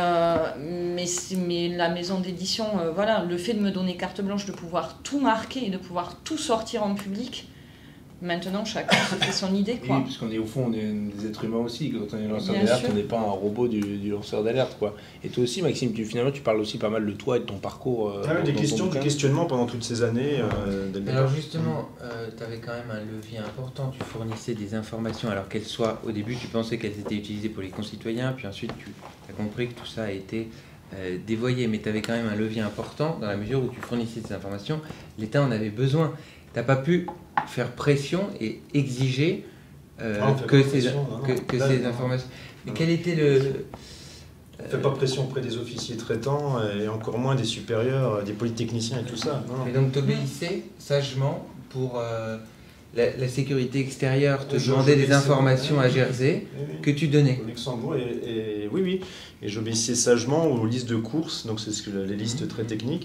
la maison d'édition, voilà, le fait de me donner carte blanche, de pouvoir tout marquer et de pouvoir tout sortir en public, maintenant chacun se fait son idée, quoi. Oui, parce qu'on est au fond, on est des êtres humains aussi. Quand on est lanceur Bien d'alerte, sûr. on n'est pas un robot du lanceur d'alerte, quoi. Et toi aussi, Maxime, finalement, tu parles aussi pas mal de toi et de ton parcours. Des dans questions, ton des bouquin. questionnements pendant toutes ces années. dès le départ. Alors justement, tu avais quand même un levier important, tu fournissais des informations, alors qu'elles soient, au début tu pensais qu'elles étaient utilisées pour les concitoyens, puis ensuite tu as compris que tout ça a été dévoyé, mais tu avais quand même un levier important dans la mesure où tu fournissais des informations, l'État en avait besoin. Tu n'as pas pu faire pression et exiger que ces informations... Mais quel était le... On ne fait pas pression auprès des officiers traitants et encore moins des supérieurs, des polytechniciens et tout ça. Non. Et donc t'obéissais sagement pour la sécurité extérieure, te Je demandait des obéissais, informations à oui, Jersey oui. que tu donnais. Au Luxembourg, oui. Et j'obéissais sagement aux listes de courses, donc c'est les listes très techniques,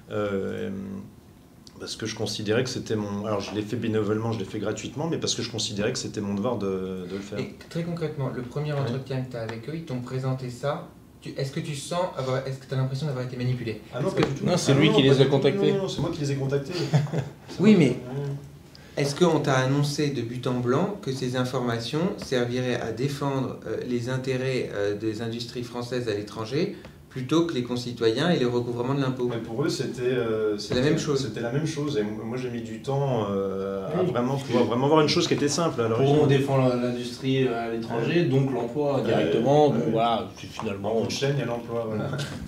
parce que je considérais que c'était mon... Alors je l'ai fait bénévolement, je l'ai fait gratuitement, mais parce que je considérais que c'était mon devoir de le faire. Et très concrètement, le premier entretien que tu as avec eux, ils t'ont présenté ça. Est-ce que tu as l'impression d'avoir été manipulé? Ah non, Est-ce pas que- du tout. Non, c'est Ah lui qui pas les a du tout. contactés. Non, c'est moi qui les ai contactés. Oui, mais est-ce qu'on t'a annoncé de but en blanc que ces informations serviraient à défendre les intérêts des industries françaises à l'étranger plutôt que les concitoyens et le recouvrement de l'impôt? Mais pour eux, c'était la même chose. C'était la même chose. Et moi, j'ai mis du temps à vraiment pouvoir voir une chose qui était simple. Alors, Pour on défend l'industrie à l'étranger, donc l'emploi directement. Donc voilà, c'est en finalement bout de chaîne, il y a l'emploi. Voilà.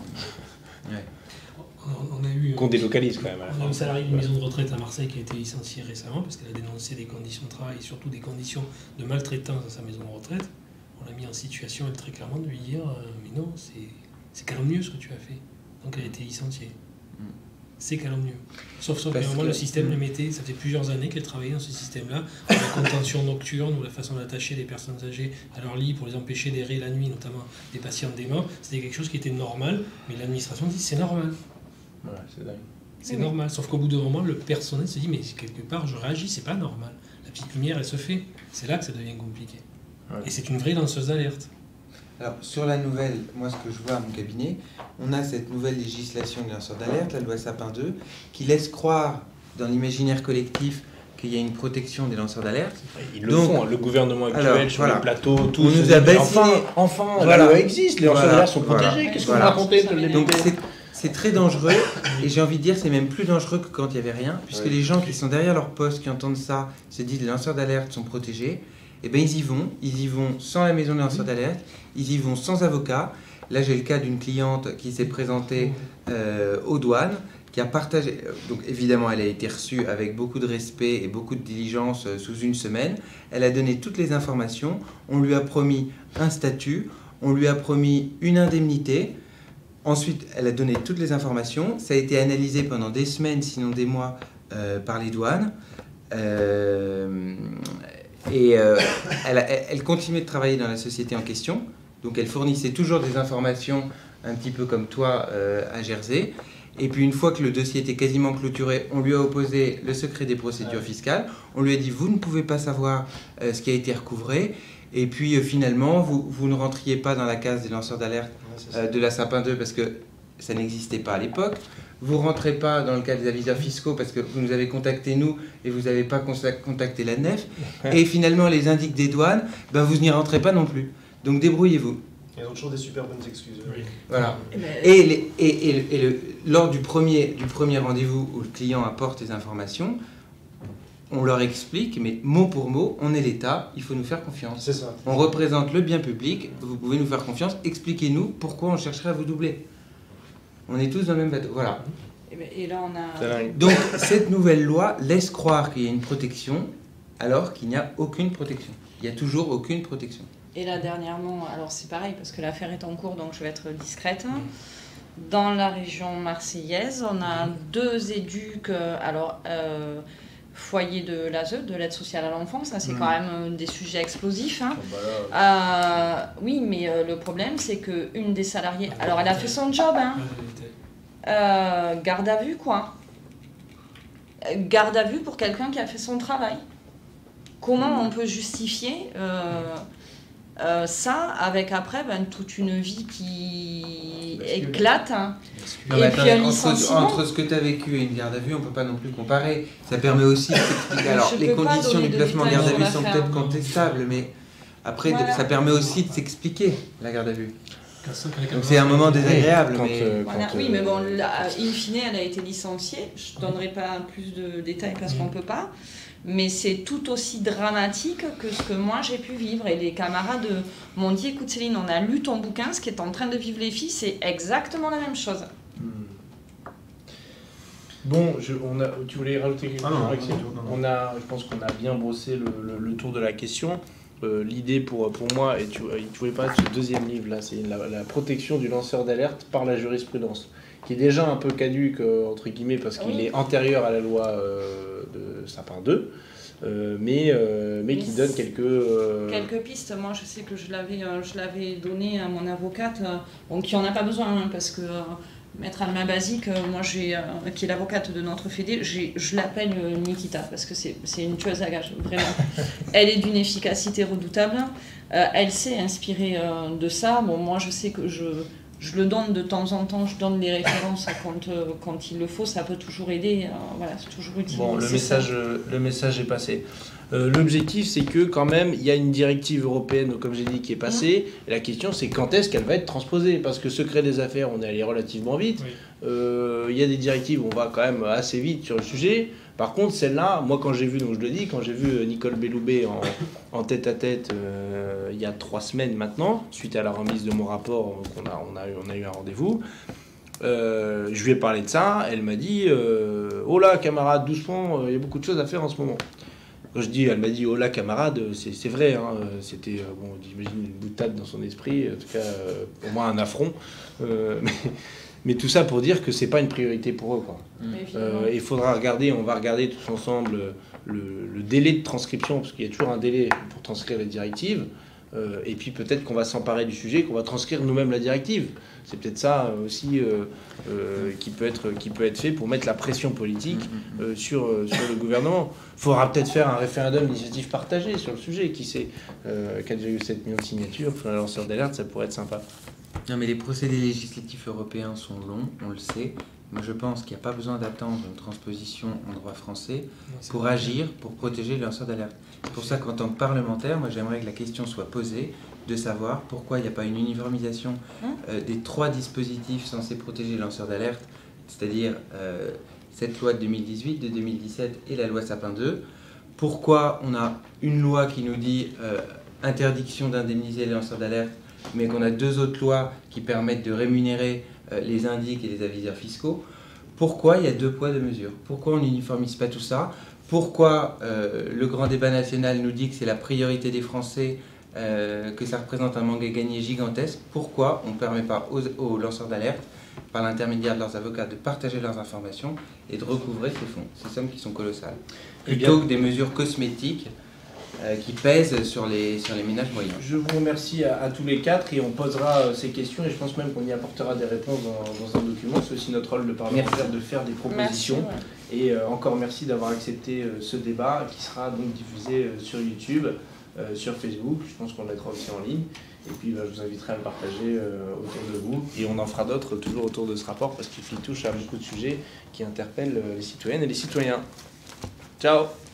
On a eu qu'on délocalise quand même à la on a fin. un salarié d'une maison de retraite à Marseille qui a été licencié récemment parce qu'elle a dénoncé des conditions de travail et surtout des conditions de maltraitance à sa maison de retraite. On l'a mis en situation, elle, très clairement, de lui dire mais non, c'est calomnieux ce que tu as fait. Donc elle a été licenciée. C'est calomnieux. Sauf Parce que vraiment que- le système le mettait, ça fait plusieurs années qu'elle travaillait dans ce système-là, la contention nocturne ou la façon d'attacher des personnes âgées à leur lit pour les empêcher d'errer la nuit, notamment des patients déments, c'était quelque chose qui était normal, mais l'administration dit c'est normal. Voilà, c'est dingue. C'est Oui. normal, sauf qu'au bout d'un moment, le personnel se dit mais quelque part je réagis, c'est pas normal. La petite lumière elle se fait, c'est là que ça devient compliqué. Ouais. Et c'est une vraie lanceuse d'alerte. Alors, sur la nouvelle, moi ce que je vois à mon cabinet, on a cette nouvelle législation des lanceurs d'alerte, la loi Sapin 2, qui laisse croire dans l'imaginaire collectif qu'il y a une protection des lanceurs d'alerte. Ils le Donc, font, hein. Le gouvernement actuel, alors, sur voilà. le plateau, tout. On nous a bassiné. Enfin, Voilà. la loi existe, les lanceurs Voilà. d'alerte sont Voilà. protégés. Qu'est-ce que Voilà. vous racontez de Donc c'est très dangereux, et j'ai envie de dire c'est même plus dangereux que quand il n'y avait rien, puisque Ouais. les gens qui sont derrière leur poste, qui entendent ça, se disent les lanceurs d'alerte sont protégés, et bien ils y vont sans la maison des lanceurs d'alerte, ils y vont sans avocat. Là j'ai le cas d'une cliente qui s'est présentée aux douanes, qui a partagé, donc évidemment elle a été reçue avec beaucoup de respect et beaucoup de diligence sous une semaine, elle a donné toutes les informations, on lui a promis un statut, on lui a promis une indemnité. Ensuite, elle a donné toutes les informations. Ça a été analysé pendant des semaines, sinon des mois, par les douanes. Elle continuait de travailler dans la société en question. Donc, elle fournissait toujours des informations, un petit peu comme toi, à Jersey. Et puis, une fois que le dossier était quasiment clôturé, on lui a opposé le secret des procédures fiscales. On lui a dit, vous ne pouvez pas savoir ce qui a été recouvré. Et puis, finalement, vous ne rentriez pas dans la case des lanceurs d'alerte de la Sapin 2 parce que ça n'existait pas à l'époque. Vous ne rentrez pas dans le cas des aviseurs fiscaux parce que vous nous avez contacté nous et vous n'avez pas contacté la NEF. Et finalement, les indices des douanes, ben, vous n'y rentrez pas non plus. Donc débrouillez-vous. Ils ont toujours des super bonnes excuses. Oui. Voilà. Lors du premier rendez-vous où le client apporte les informations, on leur explique, mais mot pour mot, on est l'État, il faut nous faire confiance. C'est ça. On représente le bien public, vous pouvez nous faire confiance, expliquez-nous pourquoi on chercherait à vous doubler. On est tous dans le même bateau, voilà. Et là, on a... Donc, cette nouvelle loi laisse croire qu'il y a une protection, alors qu'il n'y a aucune protection. Il n'y a toujours aucune protection. Et là, dernièrement, alors c'est pareil, parce que l'affaire est en cours, donc je vais être discrète. Dans la région marseillaise, on a 2 éduques, foyer de l'ASE, de l'aide sociale à l'enfance, ça c'est quand même des sujets explosifs. Hein. Oui, mais le problème, c'est qu'une des salariées... Alors, elle a fait son job, hein. Garde à vue, quoi. Garde à vue pour quelqu'un qui a fait son travail. Comment on peut justifier ça avec après toute une vie qui éclate, hein. Non, et puis entre ce que tu as vécu et une garde à vue, on ne peut pas non plus comparer. Ça permet aussi de s'expliquer. Alors, les conditions du placement en garde à vue sont peut-être contestables, mais après, voilà. Ça permet aussi de s'expliquer, la garde à vue. Donc c'est un moment désagréable. Oui, mais bon, là, in fine, elle a été licenciée. Je ne donnerai pas plus de détails parce qu'on ne peut pas. Mais c'est tout aussi dramatique que ce que moi j'ai pu vivre. Et les camarades m'ont dit, écoute Céline, on a lu ton bouquin, ce qui est en train de vivre les filles, c'est exactement la même chose. Bon, tu voulais rajouter quelque chose? Je pense qu'on a bien brossé le tour de la question. L'idée pour moi, et tu voulais parler de ce deuxième livre là, c'est la protection du lanceur d'alerte par la jurisprudence, qui est déjà un peu caduque entre guillemets parce qu'il est antérieur à la loi de Sapin 2, mais qui donne quelques pistes. Moi, je sais que je l'avais donné à mon avocate, qui en a pas besoin hein, parce que Maître Alma Basique, moi qui est l'avocate de notre fédé, je l'appelle Nikita parce que c'est une tueuse à gages, vraiment. Elle est d'une efficacité redoutable. Elle s'est inspirée de ça. Bon, moi je sais que je le donne de temps en temps, je donne les références quand il le faut, ça peut toujours aider. Voilà, c'est toujours utile. Bon, le message est passé. L'objectif, c'est que quand même, il y a une directive européenne, comme j'ai dit, qui est passée. Et la question, c'est quand est-ce qu'elle va être transposée? Parce que secret des affaires, on est allé relativement vite. Oui. Il y a des directives, on va quand même assez vite sur le sujet. Par contre, celle-là, moi, quand j'ai vu, donc je le dis, quand j'ai vu Nicole Belloubet en tête-à-tête il y a 3 semaines maintenant, suite à la remise de mon rapport, on a eu un rendez-vous. Je lui ai parlé de ça, elle m'a dit oh là camarade, doucement, il y a beaucoup de choses à faire en ce moment. Quand elle m'a dit oh là camarade, c'est vrai, hein, c'était j'imagine une boutade dans son esprit, en tout cas pour moi un affront, mais tout ça pour dire que c'est pas une priorité pour eux, quoi. Il faudra on va regarder tous ensemble le délai de transcription, parce qu'il y a toujours un délai pour transcrire les directives. Et puis peut-être qu'on va s'emparer du sujet, qu'on va transcrire nous-mêmes la directive. C'est peut-être ça aussi qui peut être fait pour mettre la pression politique sur le gouvernement. Il faudra peut-être faire un référendum d'initiative partagée sur le sujet. Qui sait, 4,7 millions de signatures pour un lanceur d'alerte, ça pourrait être sympa. Non, mais les procédés législatifs européens sont longs, on le sait. Moi, je pense qu'il n'y a pas besoin d'attendre une transposition en droit français pour agir, pour protéger le lanceur d'alerte. C'est pour ça qu'en tant que parlementaire, moi, j'aimerais que la question soit posée de savoir pourquoi il n'y a pas une uniformisation des 3 dispositifs censés protéger le lanceur d'alerte, c'est-à-dire cette loi de 2018, de 2017 et la loi Sapin 2. Pourquoi on a une loi qui nous dit interdiction d'indemniser les lanceurs d'alerte, mais qu'on a 2 autres lois qui permettent de rémunérer les indiques et les aviseurs fiscaux? Pourquoi il y a 2 poids, 2 mesures? Pourquoi on n'uniformise pas tout ça? Pourquoi le grand débat national nous dit que c'est la priorité des Français, que ça représente un manque à gagner gigantesque? Pourquoi on ne permet pas aux lanceurs d'alerte, par l'intermédiaire de leurs avocats, de partager leurs informations et de recouvrer ces sommes qui sont colossales, plutôt que des mesures cosmétiques qui pèsent sur les ménages moyens? Je vous remercie à tous les 4 et on posera ces questions et je pense même qu'on y apportera des réponses dans un document. C'est aussi notre rôle de parlementaire de faire des propositions. Merci, et encore merci d'avoir accepté ce débat qui sera donc diffusé sur YouTube, sur Facebook. Je pense qu'on le mettra aussi en ligne. Et puis je vous inviterai à le partager autour de vous. Et on en fera d'autres toujours autour de ce rapport parce qu'il touche à beaucoup de sujets qui interpellent les citoyennes et les citoyens. Ciao!